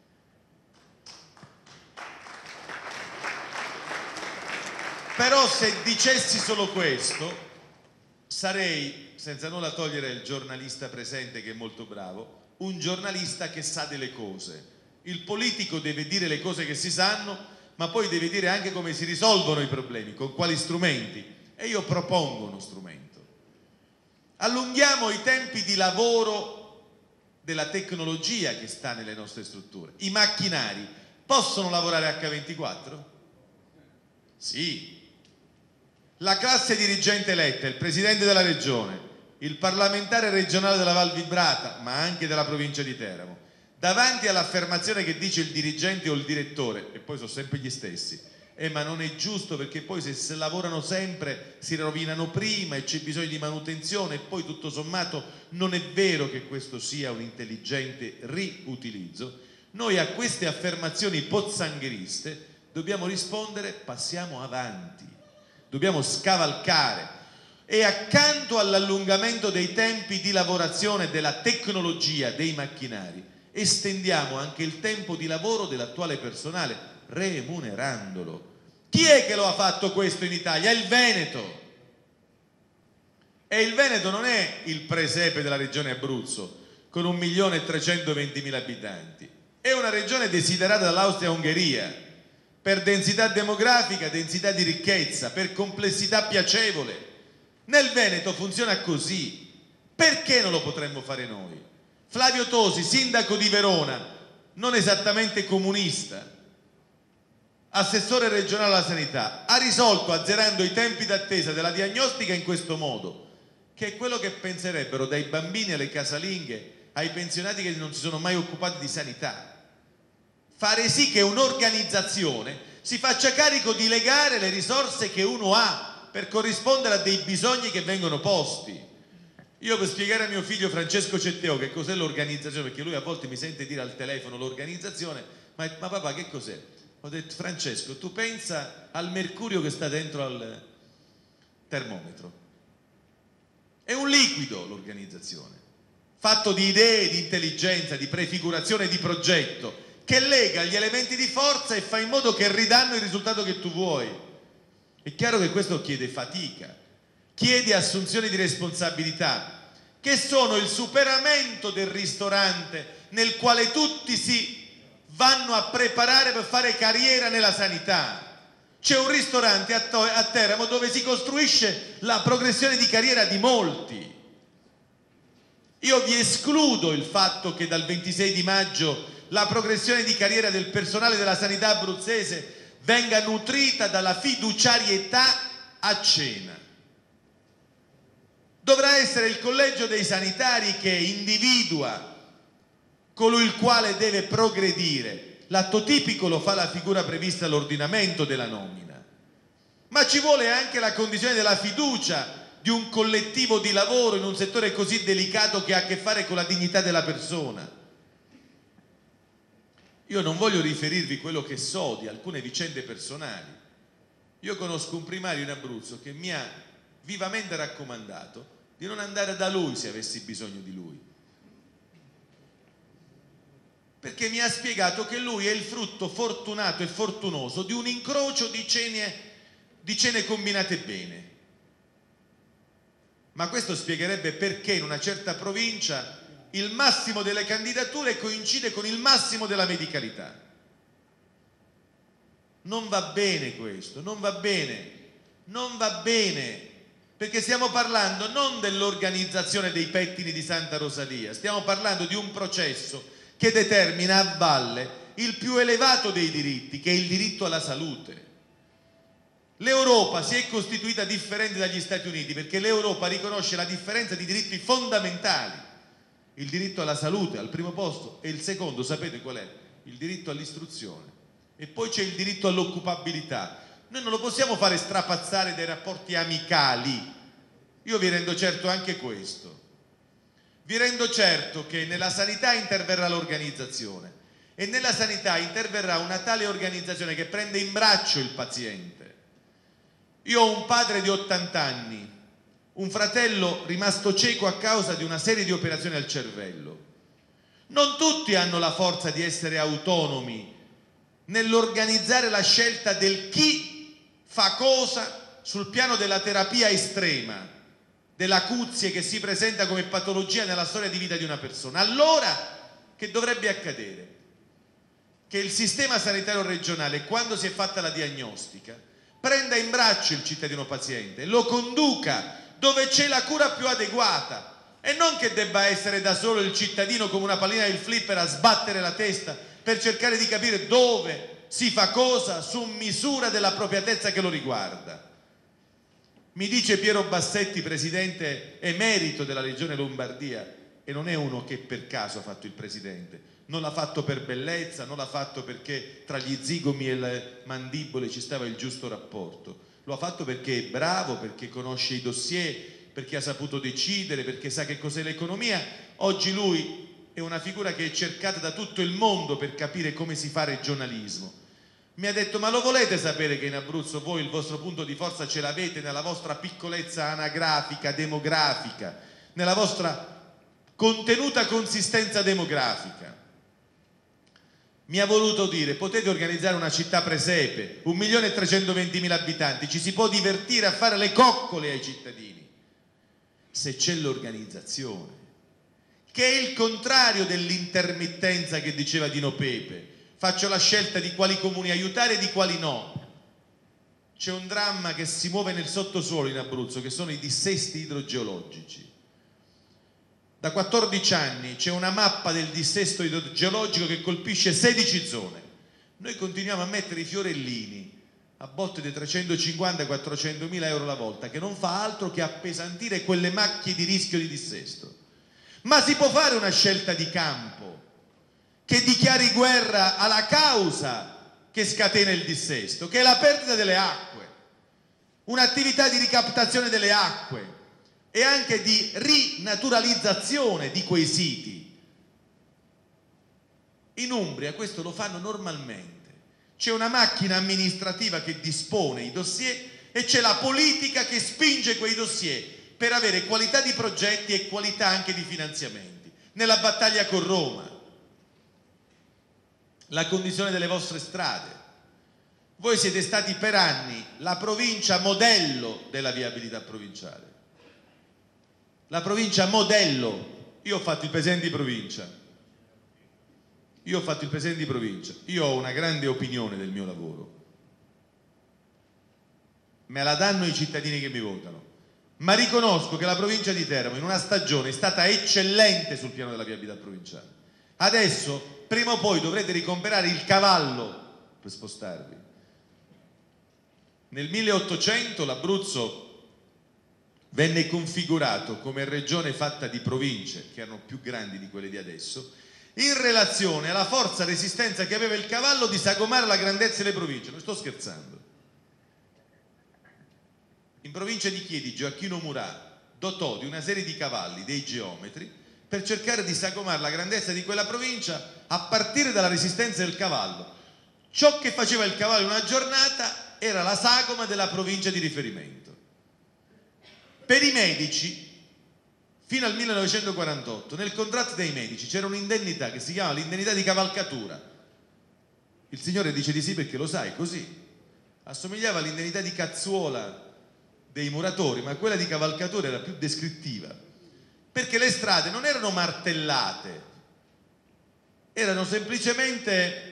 Però se dicessi solo questo, sarei, senza nulla togliere il giornalista presente che è molto bravo, un giornalista che sa delle cose. Il politico deve dire le cose che si sanno, ma poi deve dire anche come si risolvono i problemi, con quali strumenti. E io propongo uno strumento. Allunghiamo i tempi di lavoro della tecnologia che sta nelle nostre strutture. I macchinari possono lavorare H24? Sì. La classe dirigente eletta, il presidente della regione, il parlamentare regionale della Val Vibrata, ma anche della provincia di Teramo, davanti all'affermazione che dice il dirigente o il direttore, e poi sono sempre gli stessi, ma non è giusto perché poi se lavorano sempre si rovinano prima e c'è bisogno di manutenzione, e poi tutto sommato non è vero che questo sia un intelligente riutilizzo. Noi a queste affermazioni pozzangheriste dobbiamo rispondere: passiamo avanti, dobbiamo scavalcare. E accanto all'allungamento dei tempi di lavorazione della tecnologia, dei macchinari, estendiamo anche il tempo di lavoro dell'attuale personale, remunerandolo. Chi è che lo ha fatto questo in Italia? Il Veneto. E il Veneto non è il presepe della regione Abruzzo, con 1.320.000 abitanti. È una regione desiderata dall'Austria-Ungheria, per densità demografica, densità di ricchezza, per complessità piacevole. Nel Veneto funziona così. Perché non lo potremmo fare noi? Flavio Tosi, sindaco di Verona, non esattamente comunista, assessore regionale alla sanità, ha risolto azzerando i tempi d'attesa della diagnostica in questo modo, che è quello che penserebbero dai bambini alle casalinghe ai pensionati che non si sono mai occupati di sanità. Fare sì che un'organizzazione si faccia carico di legare le risorse che uno ha per corrispondere a dei bisogni che vengono posti. Io, per spiegare a mio figlio Francesco Cetteo che cos'è l'organizzazione, perché lui a volte mi sente dire al telefono l'organizzazione, ma papà che cos'è? Ho detto: Francesco, tu pensa al mercurio che sta dentro al termometro. È un liquido l'organizzazione, fatto di idee, di intelligenza, di prefigurazione, di progetto, che lega gli elementi di forza e fa in modo che ridanno il risultato che tu vuoi. È chiaro che questo chiede fatica, chiede assunzione di responsabilità, che sono il superamento del ristorante nel quale tutti si vanno a preparare per fare carriera nella sanità. C'è un ristorante a Teramo dove si costruisce la progressione di carriera di molti. Io vi escludo il fatto che dal 26 di maggio la progressione di carriera del personale della sanità abruzzese venga nutrita dalla fiduciarietà a cena. Dovrà essere il collegio dei sanitari che individua colui il quale deve progredire. L'atto tipico lo fa la figura prevista all'ordinamento della nomina, ma ci vuole anche la condizione della fiducia di un collettivo di lavoro in un settore così delicato che ha a che fare con la dignità della persona. Io non voglio riferirvi quello che so di alcune vicende personali. Io conosco un primario in Abruzzo che mi ha vivamente raccomandato di non andare da lui se avessi bisogno di lui, perché mi ha spiegato che lui è il frutto fortunato e fortunoso di un incrocio di cene combinate bene. Ma questo spiegherebbe perché in una certa provincia il massimo delle candidature coincide con il massimo della medicalità. Non va bene questo, non va bene, non va bene, perché stiamo parlando non dell'organizzazione dei pettini di Santa Rosalia, stiamo parlando di un processo che determina a valle il più elevato dei diritti, che è il diritto alla salute. L'Europa si è costituita differente dagli Stati Uniti perché l'Europa riconosce la differenza di diritti fondamentali. Il diritto alla salute al primo posto e il secondo, sapete qual è? Il diritto all'istruzione. E poi c'è il diritto all'occupabilità. Noi non lo possiamo fare strapazzare dai rapporti amicali. Io vi rendo certo anche questo. Vi rendo certo che nella sanità interverrà l'organizzazione e nella sanità interverrà una tale organizzazione che prende in braccio il paziente. Io ho un padre di 80 anni, un fratello rimasto cieco a causa di una serie di operazioni al cervello. Non tutti hanno la forza di essere autonomi nell'organizzare la scelta del chi fa cosa sul piano della terapia estrema, dell'acuzie che si presenta come patologia nella storia di vita di una persona. Allora, che dovrebbe accadere? Che il sistema sanitario regionale, quando si è fatta la diagnostica, prenda in braccio il cittadino paziente, lo conduca dove c'è la cura più adeguata e non che debba essere da solo il cittadino come una pallina del flipper a sbattere la testa per cercare di capire dove si fa cosa su misura dell'appropriatezza che lo riguarda. Mi dice Piero Bassetti, presidente emerito della Regione Lombardia, e non è uno che per caso ha fatto il presidente, non l'ha fatto per bellezza, non l'ha fatto perché tra gli zigomi e le mandibole ci stava il giusto rapporto, lo ha fatto perché è bravo, perché conosce i dossier, perché ha saputo decidere, perché sa che cos'è l'economia. Oggi lui è una figura che è cercata da tutto il mondo per capire come si fa regionalismo. Mi ha detto: ma lo volete sapere che in Abruzzo voi il vostro punto di forza ce l'avete nella vostra piccolezza anagrafica, demografica, nella vostra contenuta consistenza demografica. Mi ha voluto dire: potete organizzare una città presepe, 1.320.000 abitanti, ci si può divertire a fare le coccole ai cittadini, se c'è l'organizzazione, che è il contrario dell'intermittenza che diceva Dino Pepe. Faccio la scelta di quali comuni aiutare e di quali no. C'è un dramma che si muove nel sottosuolo in Abruzzo, che sono i dissesti idrogeologici. Da 14 anni c'è una mappa del dissesto idrogeologico che colpisce 16 zone. Noi continuiamo a mettere i fiorellini a botte di 350-400 mila euro la volta, che non fa altro che appesantire quelle macchie di rischio di dissesto. Ma si può fare una scelta di campo che dichiari guerra alla causa che scatena il dissesto, che è la perdita delle acque, un'attività di ricaptazione delle acque e anche di rinaturalizzazione di quei siti. In Umbria questo lo fanno normalmente. C'è una macchina amministrativa che dispone i dossier e c'è la politica che spinge quei dossier per avere qualità di progetti e qualità anche di finanziamenti. Nella battaglia con Roma, la condizione delle vostre strade. Voi siete stati per anni la provincia modello della viabilità provinciale. La provincia modello. Io ho fatto il presidente di provincia. Io ho una grande opinione del mio lavoro. Me la danno i cittadini che mi votano. ma riconosco che la provincia di Teramo in una stagione è stata eccellente sul piano della viabilità provinciale. Adesso, prima o poi, dovrete ricomperare il cavallo per spostarvi. Nel 1800 l'Abruzzo venne configurato come regione fatta di province, che erano più grandi di quelle di adesso, in relazione alla forza resistenza che aveva il cavallo di sagomare la grandezza delle province. Non sto scherzando. In provincia di Chieti, Gioacchino Murat dotò di una serie di cavalli, dei geometri, per cercare di sagomare la grandezza di quella provincia a partire dalla resistenza del cavallo. Ciò che faceva il cavallo in una giornata era la sagoma della provincia di riferimento. Per i medici, fino al 1948, nel contratto dei medici c'era un'indennità che si chiama l'indennità di cavalcatura. Il signore dice di sì perché lo sai, così. Assomigliava all'indennità di cazzuola dei muratori, ma quella di cavalcatura era più descrittiva, perché le strade non erano martellate, erano semplicemente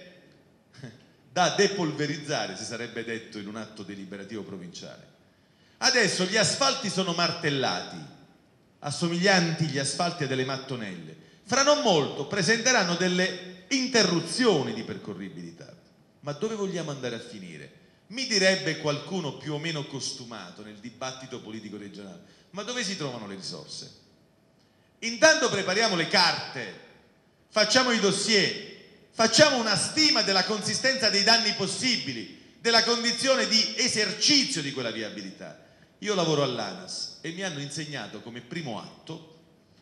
da depolverizzare, si sarebbe detto in un atto deliberativo provinciale. Adesso gli asfalti sono martellati, assomiglianti gli asfalti a delle mattonelle. Fra non molto presenteranno delle interruzioni di percorribilità. Ma dove vogliamo andare a finire? Mi direbbe qualcuno più o meno costumato nel dibattito politico regionale, ma dove si trovano le risorse? Intanto prepariamo le carte, facciamo i dossier, facciamo una stima della consistenza dei danni possibili, della condizione di esercizio di quella viabilità. Io lavoro all'ANAS e mi hanno insegnato come primo atto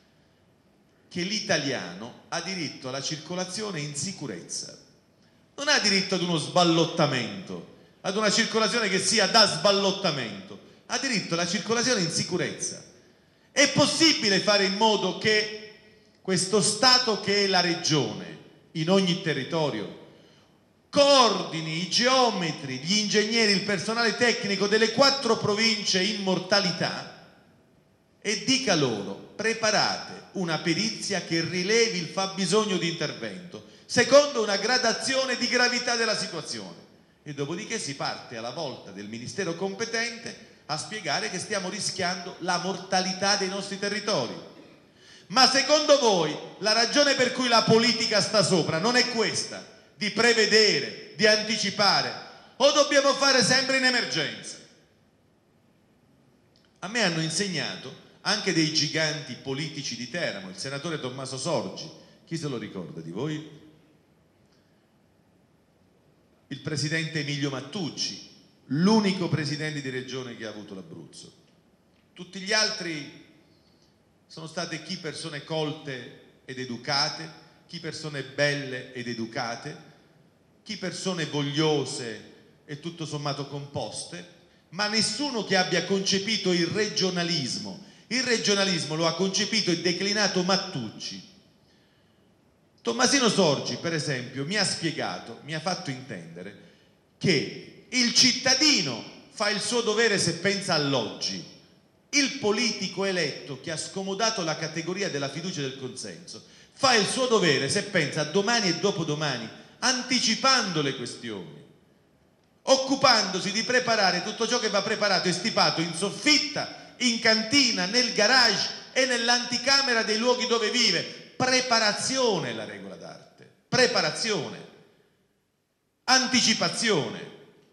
che l'italiano ha diritto alla circolazione in sicurezza, non ha diritto ad uno sballottamento, ad una circolazione che sia da sballottamento, ha diritto alla circolazione in sicurezza. È possibile fare in modo che questo Stato, che è la regione in ogni territorio, coordini i geometri, gli ingegneri, il personale tecnico delle 4 province in mortalità e dica loro: preparate una perizia che rilevi il fabbisogno di intervento secondo una gradazione di gravità della situazione, e dopodiché si parte alla volta del ministero competente a spiegare che stiamo rischiando la mortalità dei nostri territori. Ma secondo voi la ragione per cui la politica sta sopra non è questa, di prevedere, di anticipare, o dobbiamo fare sempre in emergenza? A me hanno insegnato anche dei giganti politici di Teramo, il senatore Tommaso Sorgi, chi se lo ricorda di voi? Il presidente Emilio Mattucci, l'unico presidente di regione che ha avuto l'Abruzzo. Tutti gli altri sono state chi persone colte ed educate, chi persone belle ed educate, chi persone vogliose e tutto sommato composte, ma nessuno che abbia concepito il regionalismo. Il regionalismo lo ha concepito e declinato Mattucci. Tommasino Sorgi, per esempio, mi ha spiegato, mi ha fatto intendere che il cittadino fa il suo dovere se pensa all'oggi. Il politico eletto che ha scomodato la categoria della fiducia e del consenso fa il suo dovere se pensa a domani e dopodomani, anticipando le questioni, occupandosi di preparare tutto ciò che va preparato e stipato in soffitta, in cantina, nel garage e nell'anticamera dei luoghi dove vive. Preparazione è la regola d'arte, preparazione, anticipazione.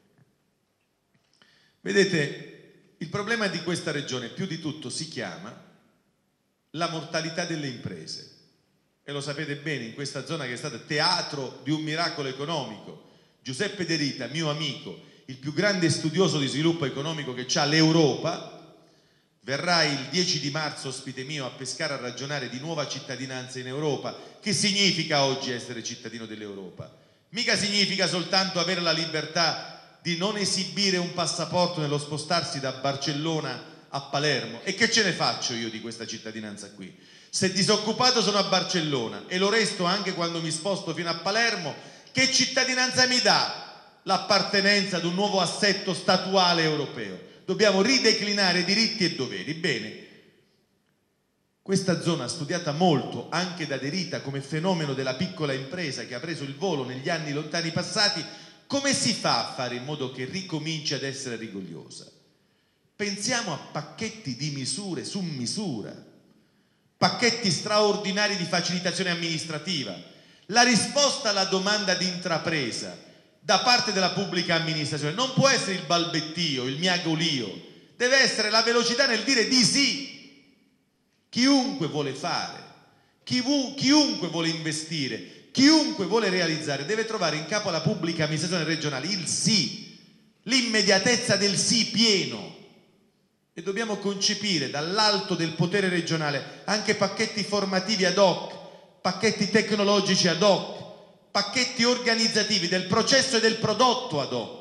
Vedete, il problema di questa regione più di tutto si chiama la mortalità delle imprese, e lo sapete bene, in questa zona che è stata teatro di un miracolo economico. Giuseppe De Rita, mio amico, il più grande studioso di sviluppo economico che c'ha l'Europa, verrà il 10 di marzo ospite mio a Pescara a ragionare di nuova cittadinanza in Europa. Che significa oggi essere cittadino dell'Europa? Mica significa soltanto avere la libertà di non esibire un passaporto nello spostarsi da Barcellona a Palermo. E che ce ne faccio io di questa cittadinanza qui? Se disoccupato sono a Barcellona e lo resto anche quando mi sposto fino a Palermo, che cittadinanza mi dà l'appartenenza ad un nuovo assetto statuale europeo? Dobbiamo rideclinare diritti e doveri. Bene, questa zona studiata molto anche da De Rita come fenomeno della piccola impresa che ha preso il volo negli anni lontani passati, come si fa a fare in modo che ricominci ad essere rigogliosa? pensiamo a pacchetti di misure su misura, pacchetti straordinari di facilitazione amministrativa. La risposta alla domanda di intrapresa da parte della pubblica amministrazione non può essere il balbettio, il miagolio, deve essere la velocità nel dire di sì. Chiunque vuole fare, chiunque vuole investire, chiunque vuole realizzare deve trovare in capo alla pubblica amministrazione regionale il sì, l'immediatezza del sì pieno. E dobbiamo concepire dall'alto del potere regionale anche pacchetti formativi ad hoc, pacchetti tecnologici ad hoc, pacchetti organizzativi del processo e del prodotto ad hoc.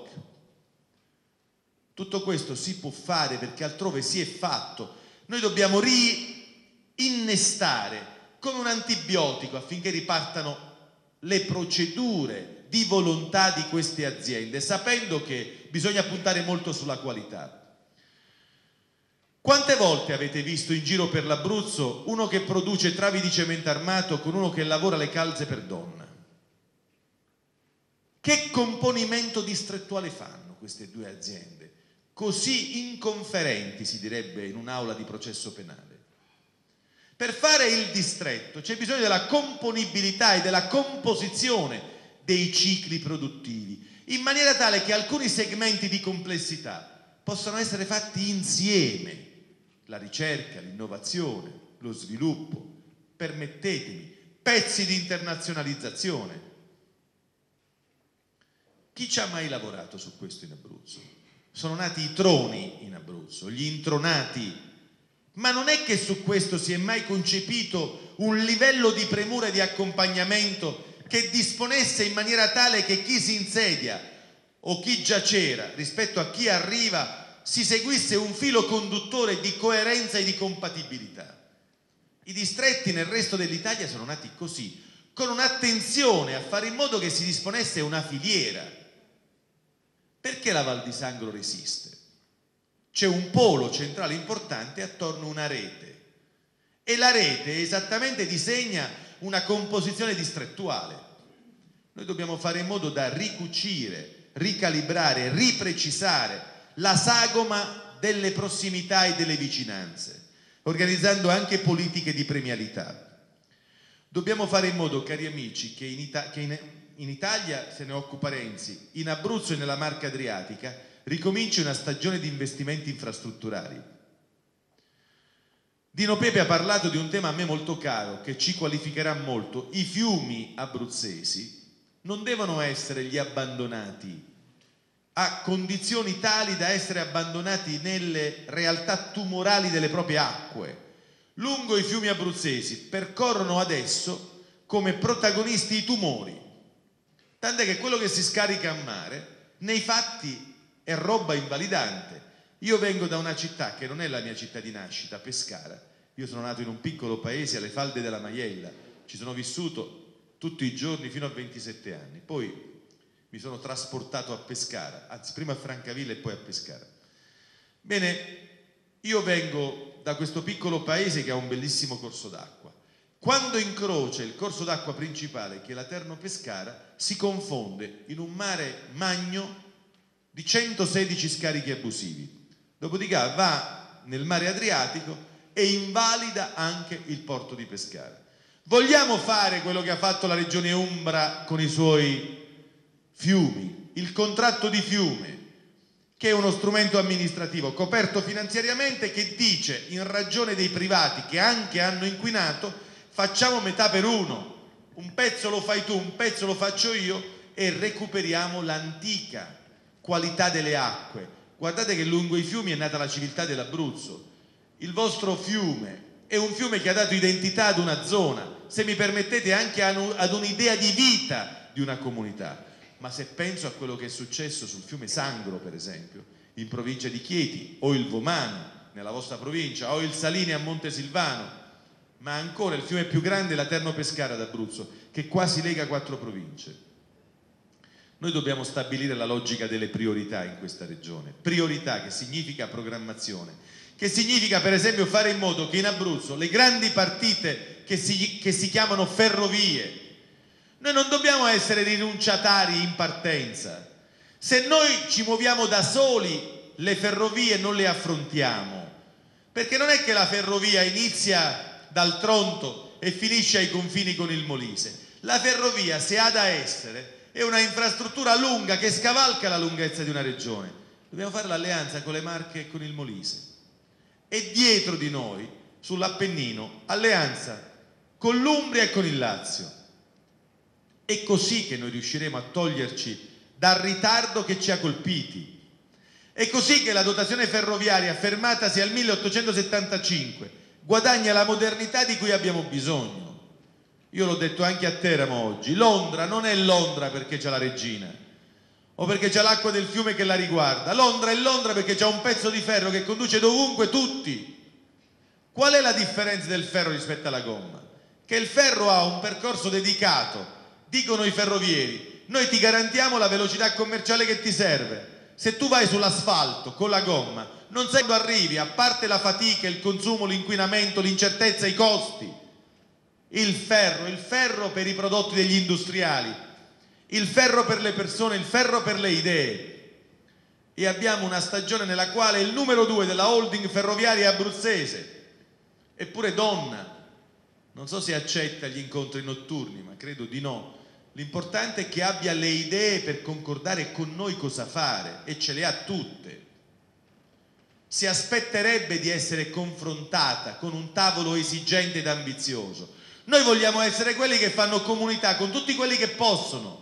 Tutto questo si può fare perché altrove si è fatto. Noi dobbiamo innestare come un antibiotico affinché ripartano le procedure di volontà di queste aziende, sapendo che bisogna puntare molto sulla qualità. Quante volte avete visto in giro per l'Abruzzo uno che produce travi di cemento armato con uno che lavora le calze per donna? Che componimento distrettuale fanno queste due aziende? Così inconferenti, si direbbe in un'aula di processo penale. Per fare il distretto c'è bisogno della componibilità e della composizione dei cicli produttivi, in maniera tale che alcuni segmenti di complessità possano essere fatti insieme. La ricerca, l'innovazione, lo sviluppo, permettetemi, pezzi di internazionalizzazione. Chi ci ha mai lavorato su questo in Abruzzo? Sono nati i troni in Abruzzo, gli intronati, ma non è che su questo si è mai concepito un livello di premura e di accompagnamento che disponesse in maniera tale che chi si insedia o chi già c'era rispetto a chi arriva si seguisse un filo conduttore di coerenza e di compatibilità. I distretti nel resto dell'Italia sono nati così, con un'attenzione a fare in modo che si disponesse una filiera. Perché la Val di Sangro resiste? C'è un polo centrale importante attorno a una rete e la rete esattamente disegna una composizione distrettuale. Noi dobbiamo fare in modo da ricucire, ricalibrare, riprecisare la sagoma delle prossimità e delle vicinanze, organizzando anche politiche di premialità. Dobbiamo fare in modo, cari amici, che in Italia se ne occupa Renzi, in Abruzzo e nella Marca Adriatica ricominci una stagione di investimenti infrastrutturali. Dino Pepe ha parlato di un tema a me molto caro, che ci qualificherà molto. I fiumi abruzzesi non devono essere gli abbandonati a condizioni tali da essere abbandonati nelle realtà tumorali delle proprie acque. Lungo i fiumi abruzzesi percorrono adesso come protagonisti i tumori. Tant'è che quello che si scarica a mare, nei fatti, è roba invalidante. Io vengo da una città che non è la mia città di nascita, Pescara. Io sono nato in un piccolo paese alle falde della Maiella. Ci sono vissuto tutti i giorni fino a 27 anni. Poi mi sono trasportato a Pescara, anzi prima a Francavilla e poi a Pescara. Bene, io vengo da questo piccolo paese che ha un bellissimo corso d'acqua. Quando incrocia il corso d'acqua principale, che è la Terno Pescara, si confonde in un mare magno di 116 scarichi abusivi. Dopodiché va nel mare Adriatico e invalida anche il porto di Pescara. Vogliamo fare quello che ha fatto la regione Umbra con i suoi fiumi, il contratto di fiume, che è uno strumento amministrativo coperto finanziariamente che dice, in ragione dei privati che anche hanno inquinato, facciamo metà per uno, un pezzo lo fai tu, un pezzo lo faccio io e recuperiamo l'antica qualità delle acque. Guardate che lungo i fiumi è nata la civiltà dell'Abruzzo. Il vostro fiume è un fiume che ha dato identità ad una zona, se mi permettete anche ad un'idea di vita di una comunità. Ma se penso a quello che è successo sul fiume Sangro, per esempio, in provincia di Chieti, o il Vomano nella vostra provincia, o il Salini a Montesilvano, ma ancora il fiume più grande è la Terno Pescara d'Abruzzo, che quasi lega 4 province. Noi dobbiamo stabilire la logica delle priorità in questa regione. Priorità che significa programmazione, che significa per esempio fare in modo che in Abruzzo le grandi partite che si chiamano ferrovie, noi non dobbiamo essere rinunciatari in partenza. Se noi ci muoviamo da soli le ferrovie non le affrontiamo, perché non è che la ferrovia inizia dal Tronto e finisce ai confini con il Molise. La ferrovia, se ha da essere, è una infrastruttura lunga che scavalca la lunghezza di una regione. Dobbiamo fare l'alleanza con le Marche e con il Molise, e dietro di noi, sull'Appennino, alleanza con l'Umbria e con il Lazio. È così che noi riusciremo a toglierci dal ritardo che ci ha colpiti. È così che la dotazione ferroviaria, fermatasi al 1875, guadagna la modernità di cui abbiamo bisogno. Io l'ho detto anche a Teramo oggi: Londra non è Londra perché c'è la regina o perché c'è l'acqua del fiume che la riguarda. Londra è Londra perché c'è un pezzo di ferro che conduce dovunque tutti. Qual è la differenza del ferro rispetto alla gomma? Che il ferro ha un percorso dedicato, dicono i ferrovieri: noi ti garantiamo la velocità commerciale che ti serve. Se tu vai sull'asfalto con la gomma, non sai quando arrivi, a parte la fatica, il consumo, l'inquinamento, l'incertezza, i costi. Il ferro per i prodotti degli industriali, il ferro per le persone, il ferro per le idee. E abbiamo una stagione nella quale il numero 2 della holding ferroviaria è abruzzese, eppure donna. Non so se accetta gli incontri notturni, ma credo di no. L'importante è che abbia le idee per concordare con noi cosa fare, e ce le ha tutte. Si aspetterebbe di essere confrontata con un tavolo esigente ed ambizioso. Noi vogliamo essere quelli che fanno comunità con tutti quelli che possono.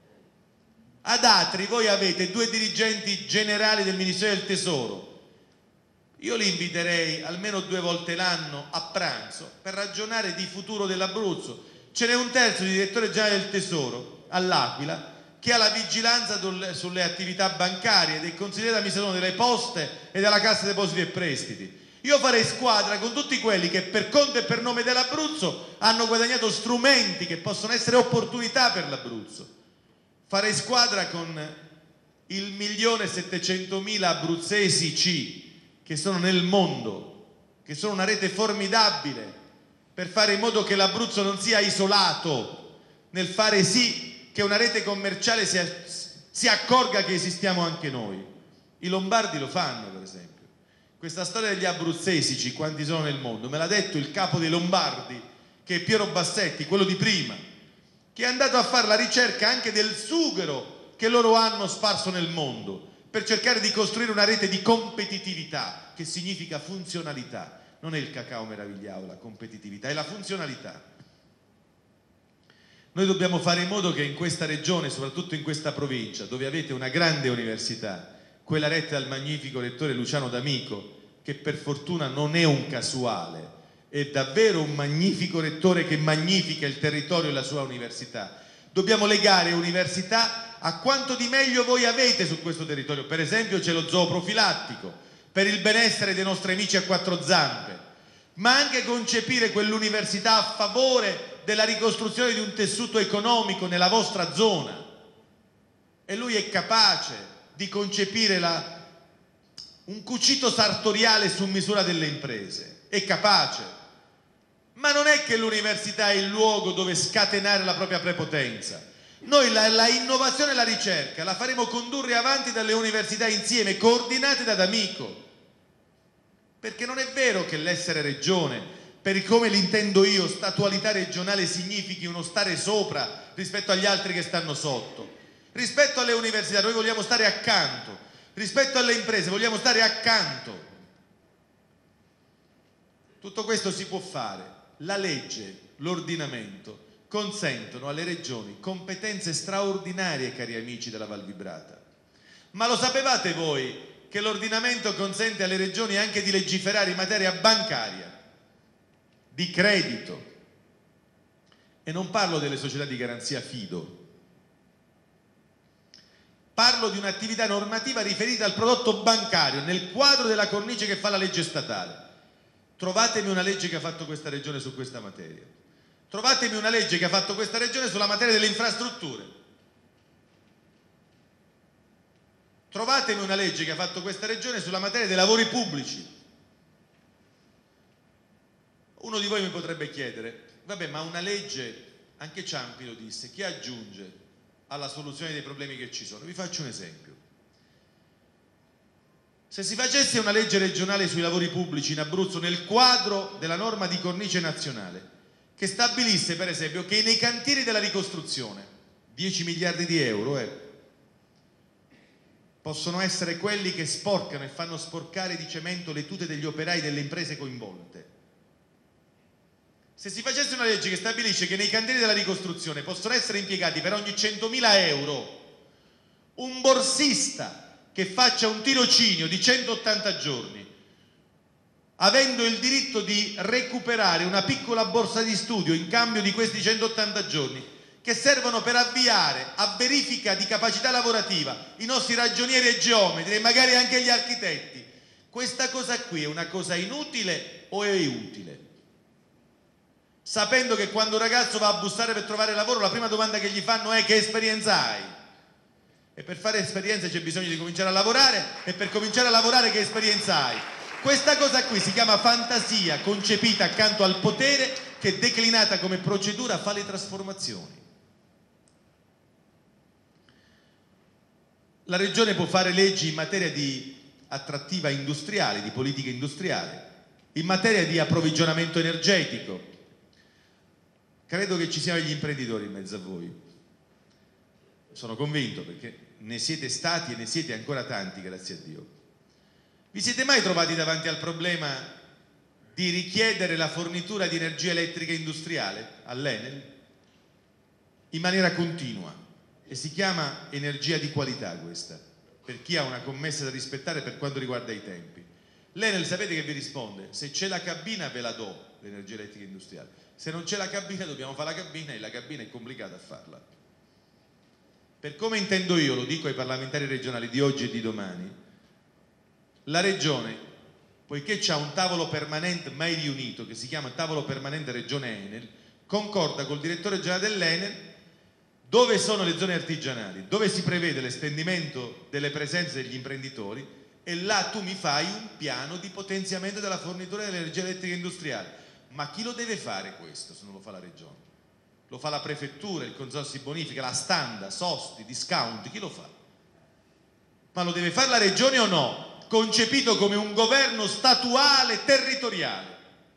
Ad Atri voi avete 2 dirigenti generali del Ministero del Tesoro. Io li inviterei almeno 2 volte l'anno a pranzo per ragionare di futuro dell'Abruzzo. Ce n'è un terzo di direttore generale del Tesoro all'Aquila che ha la vigilanza sulle attività bancarie, del consigliere d'amministrazione delle poste e della Cassa Depositi e Prestiti. Io farei squadra con tutti quelli che per conto e per nome dell'Abruzzo hanno guadagnato strumenti che possono essere opportunità per l'Abruzzo. Farei squadra con 1.700.000 abruzzesi che sono nel mondo, che sono una rete formidabile per fare in modo che l'Abruzzo non sia isolato, nel fare sì che una rete commerciale si accorga che esistiamo anche noi. I lombardi lo fanno, per esempio. Questa storia degli abruzzesi, quanti sono nel mondo, me l'ha detto il capo dei Lombardi, che è Piero Bassetti, quello di prima, che è andato a fare la ricerca anche del sughero che loro hanno sparso nel mondo, per cercare di costruire una rete di competitività, che significa funzionalità. Non è il cacao meravigliato la competitività, è la funzionalità. Noi dobbiamo fare in modo che in questa regione, soprattutto in questa provincia, dove avete una grande università, quella retta dal magnifico rettore Luciano D'Amico, che per fortuna non è un casuale, è davvero un magnifico rettore che magnifica il territorio e la sua università. Dobbiamo legare università a quanto di meglio voi avete su questo territorio. Per esempio c'è lo zooprofilattico, per il benessere dei nostri amici a 4 zampe, ma anche concepire quell'università a favore della ricostruzione di un tessuto economico nella vostra zona. E lui è capace di concepire un cucito sartoriale su misura delle imprese, è capace, ma non è che l'università è il luogo dove scatenare la propria prepotenza. Noi la innovazione e la ricerca la faremo condurre avanti dalle università insieme, coordinate da D'Amico, perché non è vero che l'essere regione, per come l'intendo io, statualità regionale, significhi uno stare sopra rispetto agli altri che stanno sotto. Rispetto alle università noi vogliamo stare accanto, rispetto alle imprese vogliamo stare accanto. Tutto questo si può fare. La legge, l'ordinamento consentono alle regioni competenze straordinarie, cari amici della Val Vibrata. Ma lo sapevate voi che l'ordinamento consente alle regioni anche di legiferare in materia bancaria, di credito? E non parlo delle società di garanzia Fido. Parlo di un'attività normativa riferita al prodotto bancario nel quadro della cornice che fa la legge statale. Trovatemi una legge che ha fatto questa regione su questa materia. Trovatemi una legge che ha fatto questa regione sulla materia delle infrastrutture. Trovatemi una legge che ha fatto questa regione sulla materia dei lavori pubblici. Uno di voi mi potrebbe chiedere: vabbè, ma una legge, anche Ciampi lo disse, che aggiunge alla soluzione dei problemi che ci sono? Vi faccio un esempio. Se si facesse una legge regionale sui lavori pubblici in Abruzzo nel quadro della norma di cornice nazionale, che stabilisse per esempio che nei cantieri della ricostruzione 10 miliardi di euro possono essere quelli che sporcano e fanno sporcare di cemento le tute degli operai delle imprese coinvolte. Se si facesse una legge che stabilisce che nei cantieri della ricostruzione possono essere impiegati per ogni 100.000 euro un borsista che faccia un tirocinio di 180 giorni, avendo il diritto di recuperare una piccola borsa di studio in cambio di questi 180 giorni, che servono per avviare a verifica di capacità lavorativa i nostri ragionieri e geometri e magari anche gli architetti, questa cosa qui è una cosa inutile o è utile? Sapendo che quando un ragazzo va a bussare per trovare lavoro la prima domanda che gli fanno è: che esperienza hai? E per fare esperienza c'è bisogno di cominciare a lavorare, e per cominciare a lavorare che esperienza hai? Questa cosa qui si chiama fantasia concepita accanto al potere, che declinata come procedura fa le trasformazioni. La Regione può fare leggi in materia di attrattiva industriale, di politica industriale, in materia di approvvigionamento energetico. Credo che ci siano gli imprenditori in mezzo a voi. Sono convinto, perché ne siete stati e ne siete ancora tanti, grazie a Dio. Vi siete mai trovati davanti al problema di richiedere la fornitura di energia elettrica industriale all'Enel in maniera continua? E si chiama energia di qualità questa, per chi ha una commessa da rispettare per quanto riguarda i tempi. L'Enel sapete che vi risponde? Se c'è la cabina ve la do l'energia elettrica industriale, se non c'è la cabina dobbiamo fare la cabina, e la cabina è complicata a farla. Per come intendo io, lo dico ai parlamentari regionali di oggi e di domani, la Regione, poiché c'ha un tavolo permanente mai riunito che si chiama tavolo permanente Regione Enel, concorda col direttore generale dell'Enel dove sono le zone artigianali, dove si prevede l'estendimento delle presenze degli imprenditori, e là tu mi fai un piano di potenziamento della fornitura dell'energia elettrica industriale. Ma chi lo deve fare questo se non lo fa la Regione? Lo fa la prefettura, il consorzio di bonifica, la Standa, Sosti, Discount, chi lo fa? Ma lo deve fare la Regione o no? Concepito come un governo statuale territoriale.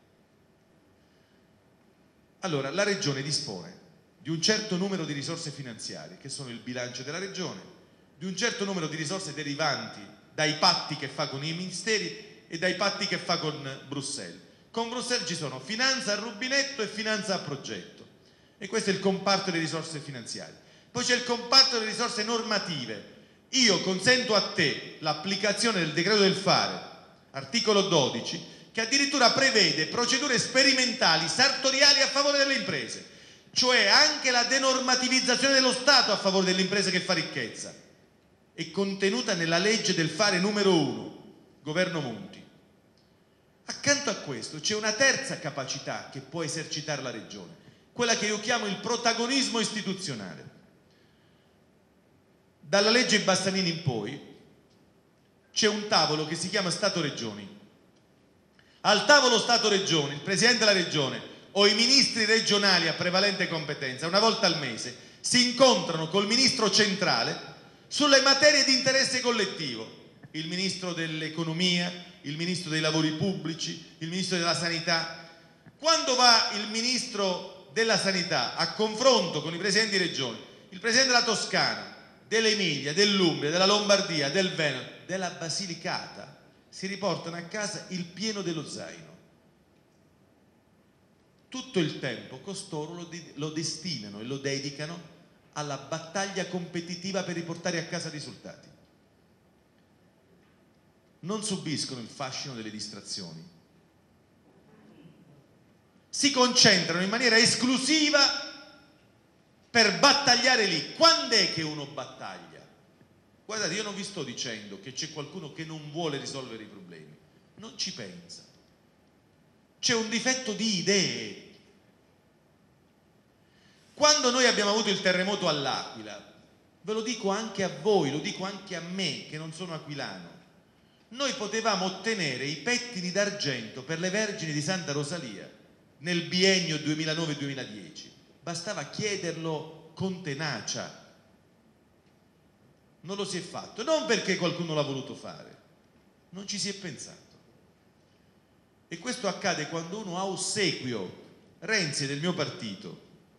Allora, la Regione dispone di un certo numero di risorse finanziarie, che sono il bilancio della Regione, di un certo numero di risorse derivanti dai patti che fa con i ministeri e dai patti che fa con Bruxelles. Con Bruxelles ci sono finanza a rubinetto e finanza a progetto, e questo è il comparto delle risorse finanziarie. Poi c'è il comparto delle risorse normative. Io consento a te l'applicazione del decreto del fare, articolo 12, che addirittura prevede procedure sperimentali sartoriali a favore delle imprese, cioè anche la denormativizzazione dello Stato a favore delle imprese che fa ricchezza, è contenuta nella legge del fare numero 1, governo Monti. Accanto a questo c'è una terza capacità che può esercitare la Regione, quella che io chiamo il protagonismo istituzionale. Dalla legge Bassanini in poi c'è un tavolo che si chiama Stato-Regioni. Al tavolo Stato-Regioni il Presidente della Regione o i ministri regionali a prevalente competenza una volta al mese si incontrano col ministro centrale sulle materie di interesse collettivo, il ministro dell'economia, il ministro dei lavori pubblici, il ministro della sanità. Quando va il ministro della sanità a confronto con i presidenti di regione, il presidente della Toscana, dell'Emilia, dell'Umbria, della Lombardia, del Veneto, della Basilicata, si riportano a casa il pieno dello zaino. Tutto il tempo costoro lo destinano e lo dedicano alla battaglia competitiva per riportare a casa risultati. Non subiscono il fascino delle distrazioni. Si concentrano in maniera esclusiva per battagliare lì. Quando è che uno battaglia? Guardate, io non vi sto dicendo che c'è qualcuno che non vuole risolvere i problemi, non ci pensa. C'è un difetto di idee. Quando noi abbiamo avuto il terremoto all'Aquila, ve lo dico anche a voi, lo dico anche a me che non sono aquilano, noi potevamo ottenere i pettini d'argento per le Vergini di Santa Rosalia nel biennio 2009-2010. Bastava chiederlo con tenacia. Non lo si è fatto, non perché qualcuno l'ha voluto fare, Non ci si è pensato. E questo accade quando uno ha ossequio. Renzi è del mio partito.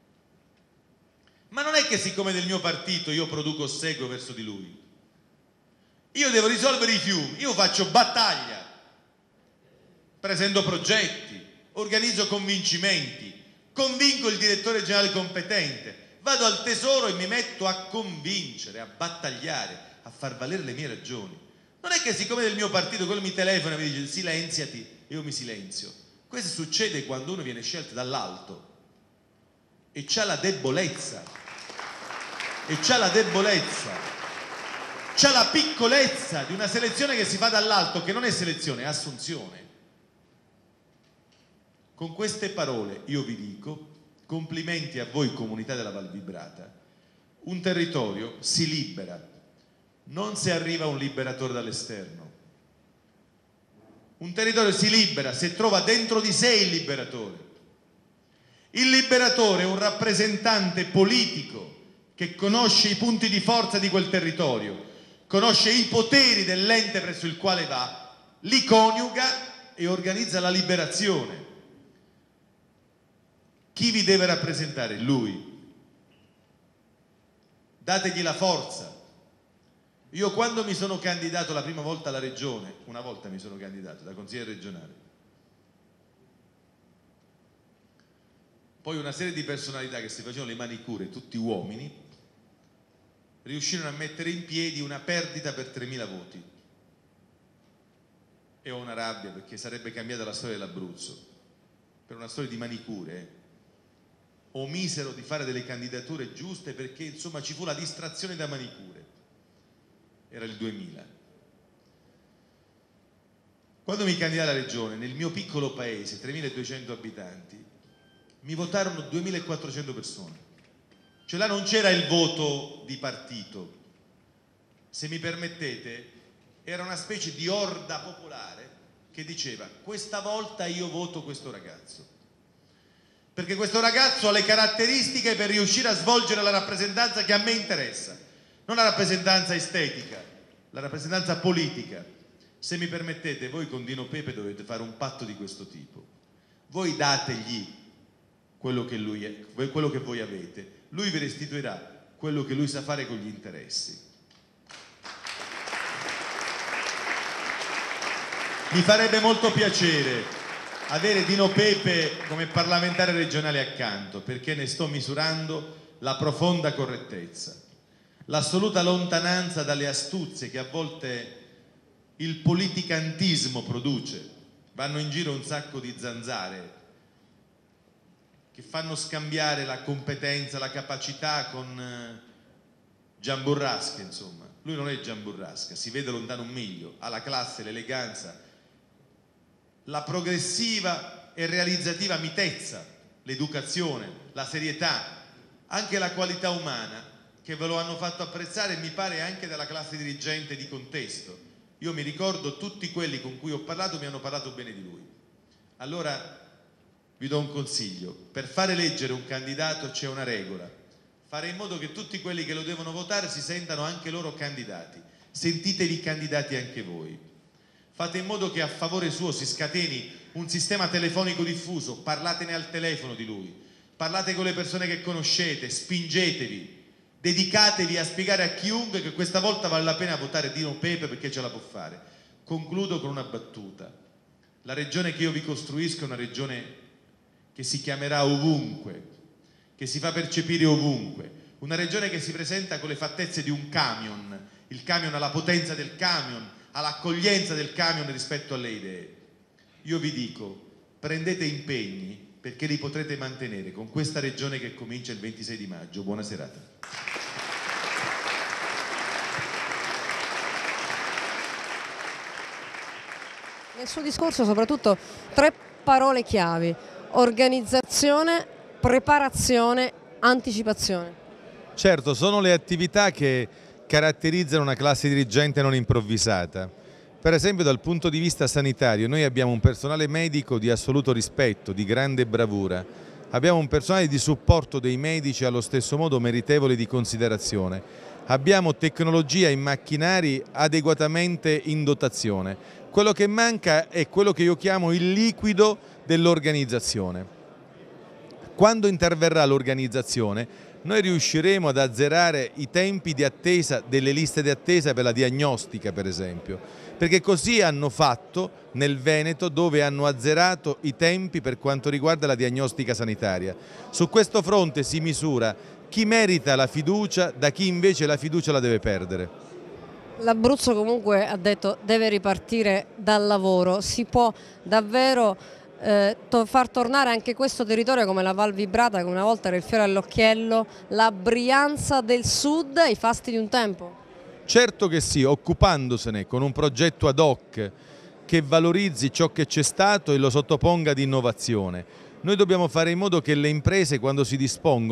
Ma non è che siccome è del mio partito io produco ossequio verso di lui. Io devo risolvere i fiumi, io faccio battaglia, presento progetti, organizzo convincimenti, convinco il direttore generale competente, vado al tesoro e mi metto a convincere, a battagliare, a far valere le mie ragioni. Non è che siccome è del mio partito quello mi telefona e mi dice silenziati e io mi silenzio. Questo succede quando uno viene scelto dall'alto e c'ha la debolezza, c'ha la piccolezza di una selezione che si fa dall'alto, che non è selezione, è assunzione. Con queste parole io vi dico complimenti a voi comunità della Val Vibrata. Un territorio si libera non se arriva un liberatore dall'esterno. Un territorio si libera se trova dentro di sé il liberatore. Il liberatore è un rappresentante politico che conosce i punti di forza di quel territorio, conosce i poteri dell'ente presso il quale va, li coniuga e organizza la liberazione. Chi vi deve rappresentare? Lui. Dategli la forza. Io quando mi sono candidato la prima volta alla regione, una volta mi sono candidato da consigliere regionale, poi una serie di personalità che si facevano le manicure, tutti uomini, riuscirono a mettere in piedi una perdita per 3.000 voti. E ho una rabbia perché sarebbe cambiata la storia dell'Abruzzo. Per una storia di manicure, omisero di fare delle candidature giuste perché insomma ci fu la distrazione da manicure. Era il 2000. Quando mi candidai alla regione, nel mio piccolo paese, 3.200 abitanti, mi votarono 2.400 persone. Cioè là non c'era il voto di partito. Se mi permettete, era una specie di orda popolare che diceva: questa volta io voto questo ragazzo. Perché questo ragazzo ha le caratteristiche per riuscire a svolgere la rappresentanza che a me interessa. Non la rappresentanza estetica, la rappresentanza politica. Se mi permettete, voi con Dino Pepe dovete fare un patto di questo tipo. Voi dategli quello che lui è, quello che voi avete. Lui vi restituirà quello che lui sa fare con gli interessi. Mi farebbe molto piacere avere Dino Pepe come parlamentare regionale accanto, perché ne sto misurando la profonda correttezza, l'assoluta lontananza dalle astuzie che a volte il politicantismo produce. Vanno in giro un sacco di zanzare che fanno scambiare la competenza, la capacità con Gian Burrasca, insomma. Lui non è Gian Burrasca, si vede lontano un miglio, ha la classe, l'eleganza, la progressiva e realizzativa mitezza, l'educazione, la serietà, anche la qualità umana che ve lo hanno fatto apprezzare, mi pare anche dalla classe dirigente di contesto. Io mi ricordo tutti quelli con cui ho parlato mi hanno parlato bene di lui. Allora vi do un consiglio: per fare eleggere un candidato c'è una regola: fare in modo che tutti quelli che lo devono votare si sentano anche loro candidati. Sentitevi candidati anche voi. Fate in modo che a favore suo si scateni un sistema telefonico diffuso, parlatene al telefono di lui, parlate con le persone che conoscete, spingetevi, dedicatevi a spiegare a chiunque che questa volta vale la pena votare Dino Pepe perché ce la può fare. Concludo con una battuta: la regione che io vi costruisco è una regione che si chiamerà ovunque, che si fa percepire ovunque, una regione che si presenta con le fattezze di un camion. Il camion ha la potenza del camion, ha l'accoglienza del camion rispetto alle idee. Io vi dico, prendete impegni perché li potrete mantenere con questa regione che comincia il 26 di maggio. Buona serata. Nel suo discorso soprattutto 3 parole chiavi: organizzazione, preparazione, anticipazione. Certo, sono le attività che caratterizzano una classe dirigente non improvvisata. Per esempio dal punto di vista sanitario noi abbiamo un personale medico di assoluto rispetto, di grande bravura, abbiamo un personale di supporto dei medici allo stesso modo meritevole di considerazione. abbiamo tecnologia e macchinari adeguatamente in dotazione. Quello che manca è quello che io chiamo il liquido dell'organizzazione. Quando interverrà l'organizzazione, noi riusciremo ad azzerare i tempi di attesa delle liste di attesa per la diagnostica, per esempio, perché così hanno fatto nel Veneto, dove hanno azzerato i tempi per quanto riguarda la diagnostica sanitaria. Su questo fronte si misura chi merita la fiducia da chi invece la fiducia la deve perdere. L'Abruzzo comunque ha detto deve ripartire dal lavoro, si può davvero far tornare anche questo territorio come la Val Vibrata, che una volta era il fiore all'occhiello, la Brianza del Sud, ai fasti di un tempo? Certo che sì, occupandosene con un progetto ad hoc che valorizzi ciò che c'è stato e lo sottoponga ad innovazione. Noi dobbiamo fare in modo che le imprese, quando si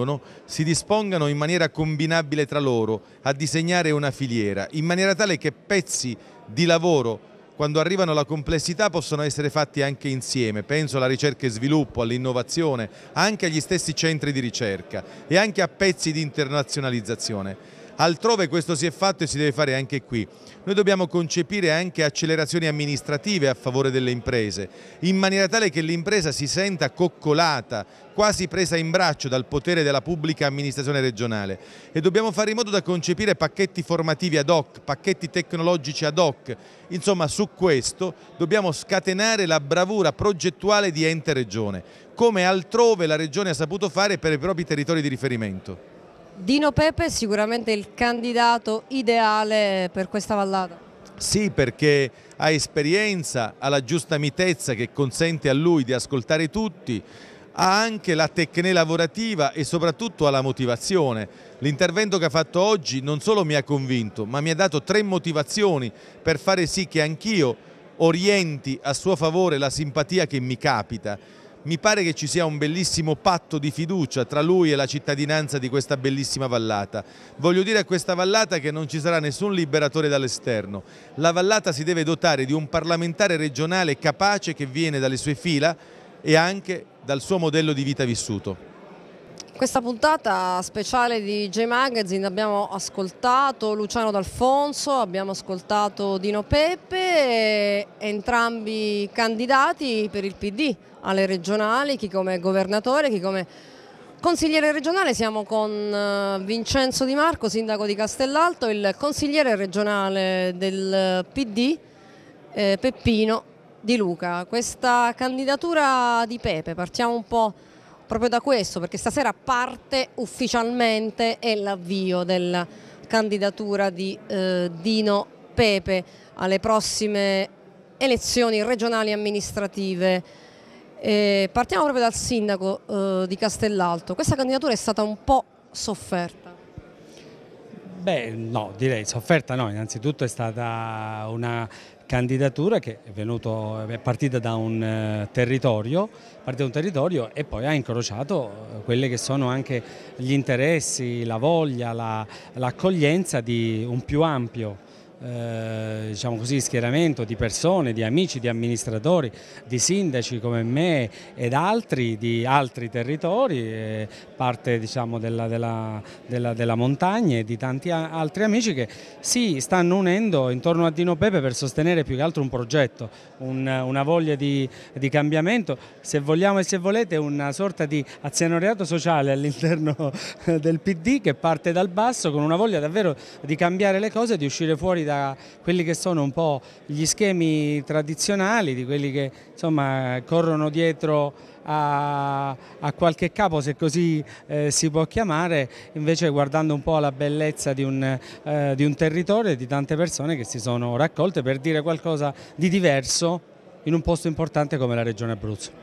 dispongano in maniera combinabile tra loro, a disegnare una filiera, in maniera tale che pezzi di lavoro, quando arrivano alla complessità, possono essere fatti anche insieme. Penso alla ricerca e sviluppo, all'innovazione, anche agli stessi centri di ricerca e anche a pezzi di internazionalizzazione. Altrove questo si è fatto e si deve fare anche qui. Noi dobbiamo concepire anche accelerazioni amministrative a favore delle imprese, in maniera tale che l'impresa si senta coccolata, quasi presa in braccio dal potere della pubblica amministrazione regionale, e dobbiamo fare in modo da concepire pacchetti formativi ad hoc, pacchetti tecnologici ad hoc. Insomma, su questo dobbiamo scatenare la bravura progettuale di ente regione, come altrove la regione ha saputo fare per i propri territori di riferimento. Dino Pepe è sicuramente il candidato ideale per questa vallata. Sì, perché ha esperienza, ha la giusta mitezza che consente a lui di ascoltare tutti, ha anche la tecne lavorativa e soprattutto ha la motivazione. L'intervento che ha fatto oggi non solo mi ha convinto, ma mi ha dato 3 motivazioni per fare sì che anch'io orienti a suo favore la simpatia che mi capita. Mi pare che ci sia un bellissimo patto di fiducia tra lui e la cittadinanza di questa bellissima vallata. Voglio dire a questa vallata che non ci sarà nessun liberatore dall'esterno. La vallata si deve dotare di un parlamentare regionale capace, che viene dalle sue fila e anche dal suo modello di vita vissuto. Questa puntata speciale di J-Magazine abbiamo ascoltato Luciano D'Alfonso, abbiamo ascoltato Dino Pepe, entrambi candidati per il PD alle regionali, chi come governatore, chi come consigliere regionale. Siamo con Vincenzo Di Marco, sindaco di Castellalto, il consigliere regionale del PD, Peppino Di Luca. Questa candidatura di Pepe, partiamo un po' proprio da questo, perché stasera parte ufficialmente l'avvio della candidatura di Dino Pepe alle prossime elezioni regionali amministrative. Partiamo proprio dal sindaco di Castellalto. Questa candidatura è stata un po' sofferta. Beh, no, direi sofferta no, innanzitutto è stata una candidatura che è partita da un territorio e poi ha incrociato quelli che sono anche gli interessi, la voglia, l'accoglienza di un più ampio diciamo così, schieramento di persone, di amici, di amministratori, di sindaci come me ed altri di altri territori, parte diciamo della montagna e di tanti altri amici che si stanno unendo intorno a Dino Pepe per sostenere più che altro un progetto, una voglia di cambiamento, se vogliamo e se volete una sorta di azionariato sociale all'interno del PD che parte dal basso con una voglia davvero di cambiare le cose, di uscire fuori da quelli che sono un po' gli schemi tradizionali, di quelli che insomma corrono dietro a qualche capo, se così si può chiamare, invece guardando un po' alla bellezza di un territorio e di tante persone che si sono raccolte per dire qualcosa di diverso in un posto importante come la Regione Abruzzo.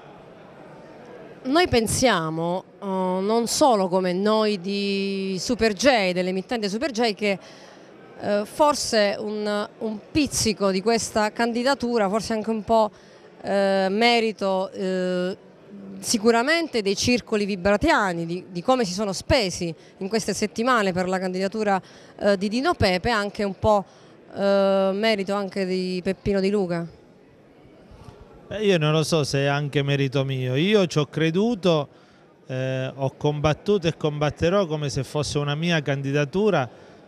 Noi pensiamo, non solo come noi di Super J, dell'emittente Super J, che forse un pizzico di questa candidatura, forse anche un po' merito sicuramente dei circoli vibratiani, di come si sono spesi in queste settimane per la candidatura di Dino Pepe, anche un po' merito anche di Peppino Di Luca. Io non lo so se è anche merito mio, io ci ho creduto, ho combattuto e combatterò come se fosse una mia candidatura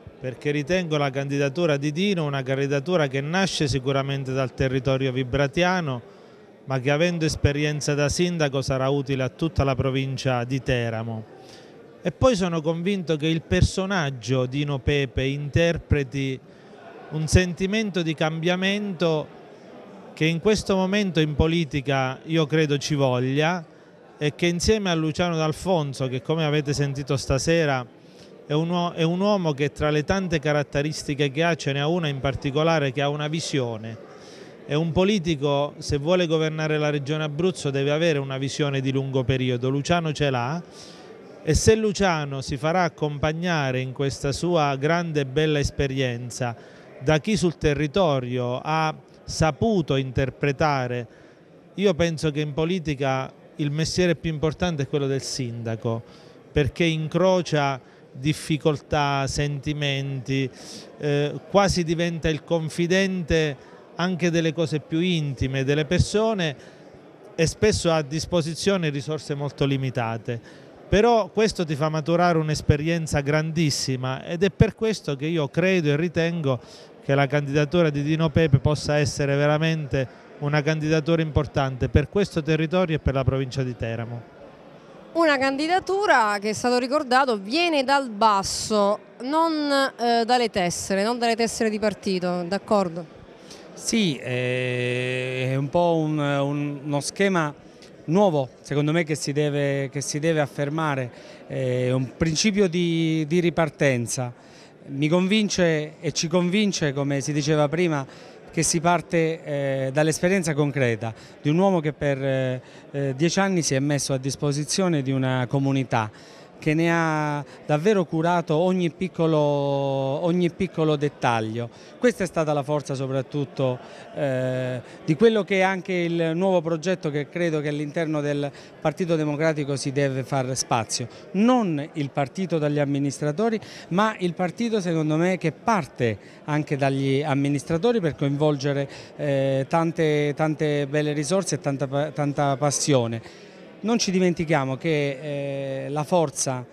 perché ritengo la candidatura di Dino una candidatura che nasce sicuramente dal territorio vibratiano, ma che avendo esperienza da sindaco sarà utile a tutta la provincia di Teramo. E poi sono convinto che il personaggio Dino Pepe interpreti un sentimento di cambiamento che in questo momento in politica io credo ci voglia, e che insieme a Luciano D'Alfonso, che come avete sentito stasera è un uomo che tra le tante caratteristiche che ha ce n'è una in particolare che ha una visione. È un politico, se vuole governare la regione Abruzzo deve avere una visione di lungo periodo. Luciano ce l'ha, e se Luciano si farà accompagnare in questa sua grande e bella esperienza da chi sul territorio ha saputo interpretare, io penso che in politica il mestiere più importante è quello del sindaco, perché incrocia difficoltà, sentimenti, quasi diventa il confidente anche delle cose più intime delle persone e spesso ha a disposizione risorse molto limitate. Però questo ti fa maturare un'esperienza grandissima, ed è per questo che io credo e ritengo che la candidatura di Dino Pepe possa essere veramente una candidatura importante per questo territorio e per la provincia di Teramo. Una candidatura che è stato ricordato viene dal basso, non dalle tessere di partito, d'accordo? Sì, è un po' uno schema nuovo, secondo me, che si deve affermare, un principio di ripartenza. Mi convince e ci convince, come si diceva prima, che si parte dall'esperienza concreta di un uomo che per 10 anni si è messo a disposizione di una comunità, che ne ha davvero curato ogni piccolo dettaglio. Questa è stata la forza soprattutto di quello che è anche il nuovo progetto che credo che all'interno del Partito Democratico si deve far spazio. Non il partito dagli amministratori, ma il partito, secondo me, che parte anche dagli amministratori per coinvolgere tante belle risorse e tanta passione. Non ci dimentichiamo che la forza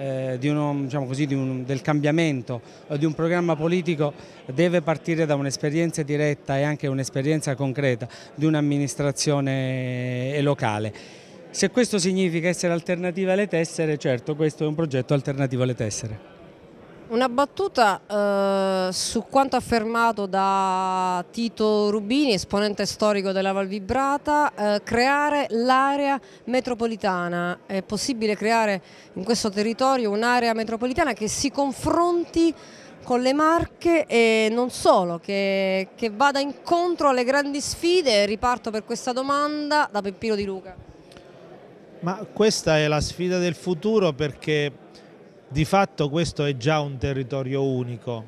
del cambiamento, di un programma politico, deve partire da un'esperienza diretta e anche un'esperienza concreta di un'amministrazione locale. Se questo significa essere alternativa alle tessere, certo, questo è un progetto alternativo alle tessere. Una battuta su quanto affermato da Tito Rubini, esponente storico della Val Vibrata, creare l'area metropolitana. È possibile creare in questo territorio un'area metropolitana che si confronti con le Marche e non solo, che vada incontro alle grandi sfide? Riparto per questa domanda da Peppino Di Luca. Ma questa è la sfida del futuro, perché di fatto questo è già un territorio unico.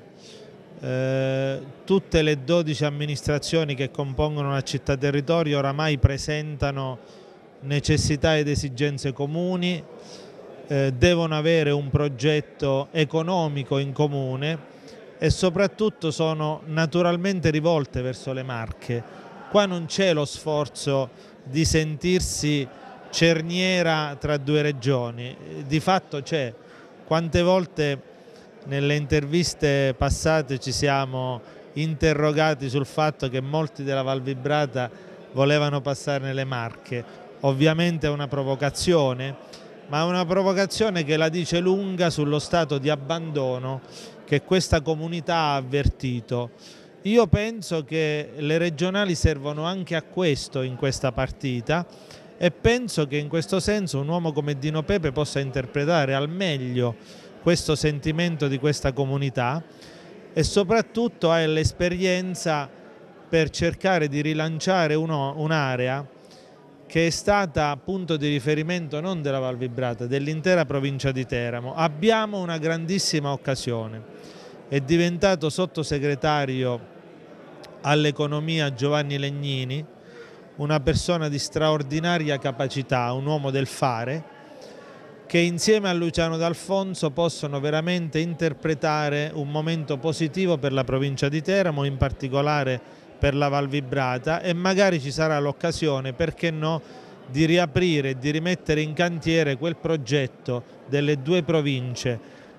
Tutte le 12 amministrazioni che compongono una città territorio oramai presentano necessità ed esigenze comuni, devono avere un progetto economico in comune e soprattutto sono naturalmente rivolte verso le Marche. Qua non c'è lo sforzo di sentirsi cerniera tra due regioni, di fatto c'è. Quante volte nelle interviste passate ci siamo interrogati sul fatto che molti della Val Vibrata volevano passare nelle Marche. Ovviamente è una provocazione, ma è una provocazione che la dice lunga sullo stato di abbandono che questa comunità ha avvertito. Io penso che le regionali servono anche a questo in questa partita, e penso che in questo senso un uomo come Dino Pepe possa interpretare al meglio questo sentimento di questa comunità, e soprattutto ha l'esperienza per cercare di rilanciare un'area che è stata punto di riferimento non della Val Vibrata, dell'intera provincia di Teramo. Abbiamo una grandissima occasione. È diventato sottosegretario all'economia Giovanni Legnini, una persona di straordinaria capacità, un uomo del fare, che insieme a Luciano D'Alfonso possono veramente interpretare un momento positivo per la provincia di Teramo, in particolare per la Val Vibrata, e magari ci sarà l'occasione, perché no, di riaprire e di rimettere in cantiere quel progetto delle due province,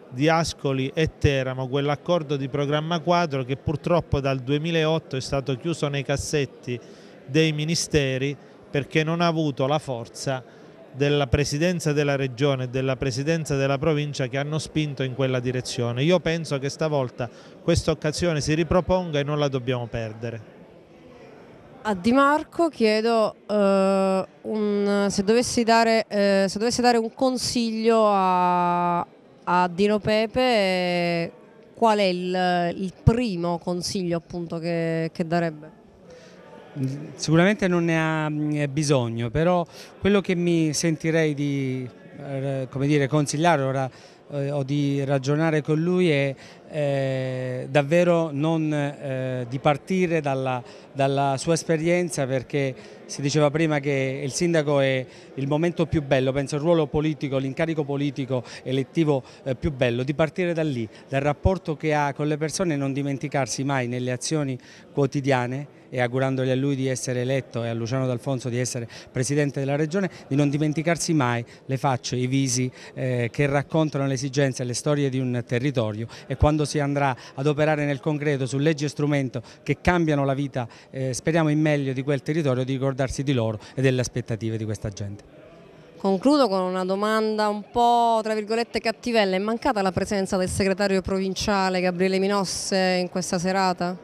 di Ascoli e Teramo, quell'accordo di programma quadro che purtroppo dal 2008 è stato chiuso nei cassetti dei ministeri perché non ha avuto la forza della Presidenza della Regione e della Presidenza della Provincia che hanno spinto in quella direzione. Io penso che stavolta questa occasione si riproponga e non la dobbiamo perdere. A Di Marco chiedo se dovessi dare un consiglio a Dino Pepe, qual è il primo consiglio appunto che darebbe? Sicuramente non ne ha bisogno, però quello che mi sentirei di come dire, consigliare ora o di ragionare con lui è davvero non di partire dalla sua esperienza, perché si diceva prima che il sindaco è il momento più bello, penso il ruolo politico, l'incarico politico elettivo più bello, di partire da lì, dal rapporto che ha con le persone e non dimenticarsi mai nelle azioni quotidiane, e augurandogli a lui di essere eletto e a Luciano D'Alfonso di essere Presidente della Regione, di non dimenticarsi mai le facce, i visi che raccontano le esigenze e le storie di un territorio, e quando si andrà ad operare nel concreto su leggi e strumento che cambiano la vita, speriamo in meglio, di quel territorio, di ricordarsi di loro e delle aspettative di questa gente. Concludo con una domanda un po' tra virgolette cattivella: è mancata la presenza del segretario provinciale Gabriele Minosse in questa serata?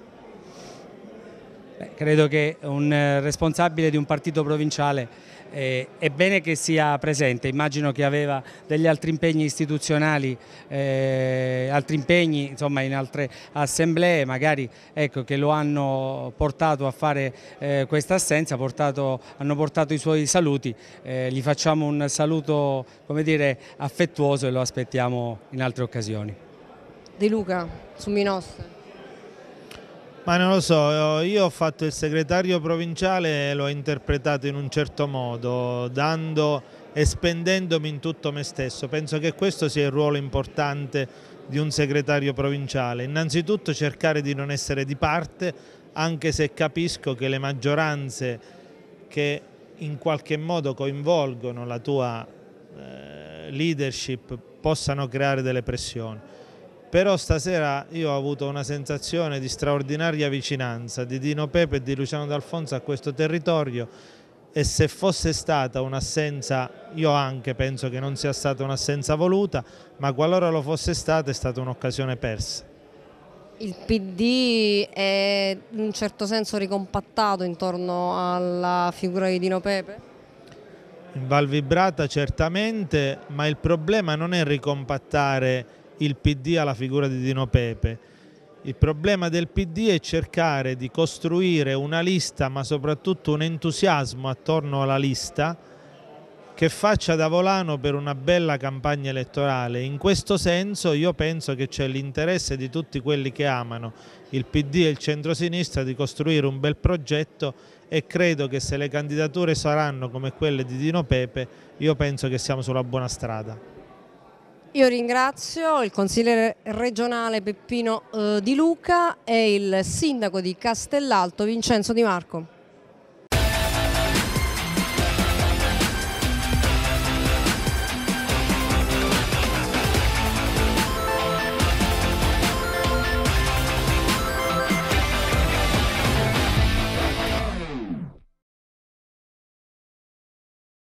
Credo che un responsabile di un partito provinciale è bene che sia presente. Immagino che aveva degli altri impegni istituzionali, altri impegni insomma in altre assemblee, magari ecco, che lo hanno portato a fare questa assenza, hanno portato i suoi saluti. Gli facciamo un saluto, come dire, affettuoso, e lo aspettiamo in altre occasioni. Di Luca, su Minosse. Ma non lo so, io ho fatto il segretario provinciale e l'ho interpretato in un certo modo, e spendendomi in tutto me stesso. Penso che questo sia il ruolo importante di un segretario provinciale. Innanzitutto cercare di non essere di parte, anche se capisco che le maggioranze che in qualche modo coinvolgono la tua leadership possano creare delle pressioni. Però stasera io ho avuto una sensazione di straordinaria vicinanza di Dino Pepe e di Luciano D'Alfonso a questo territorio, e se fosse stata un'assenza, io anche penso che non sia stata un'assenza voluta, ma qualora lo fosse stata è stata un'occasione persa. Il PD è in un certo senso ricompattato intorno alla figura di Dino Pepe? In Val Vibrata certamente, ma il problema non è ricompattare il PD alla figura di Dino Pepe. Il problema del PD è cercare di costruire una lista, ma soprattutto un entusiasmo attorno alla lista che faccia da volano per una bella campagna elettorale. In questo senso io penso che c'è l'interesse di tutti quelli che amano il PD e il centrosinistra di costruire un bel progetto, e credo che se le candidature saranno come quelle di Dino Pepe, io penso che siamo sulla buona strada. Io ringrazio il consigliere regionale Peppino Di Luca e il sindaco di Castellalto Vincenzo Di Marco.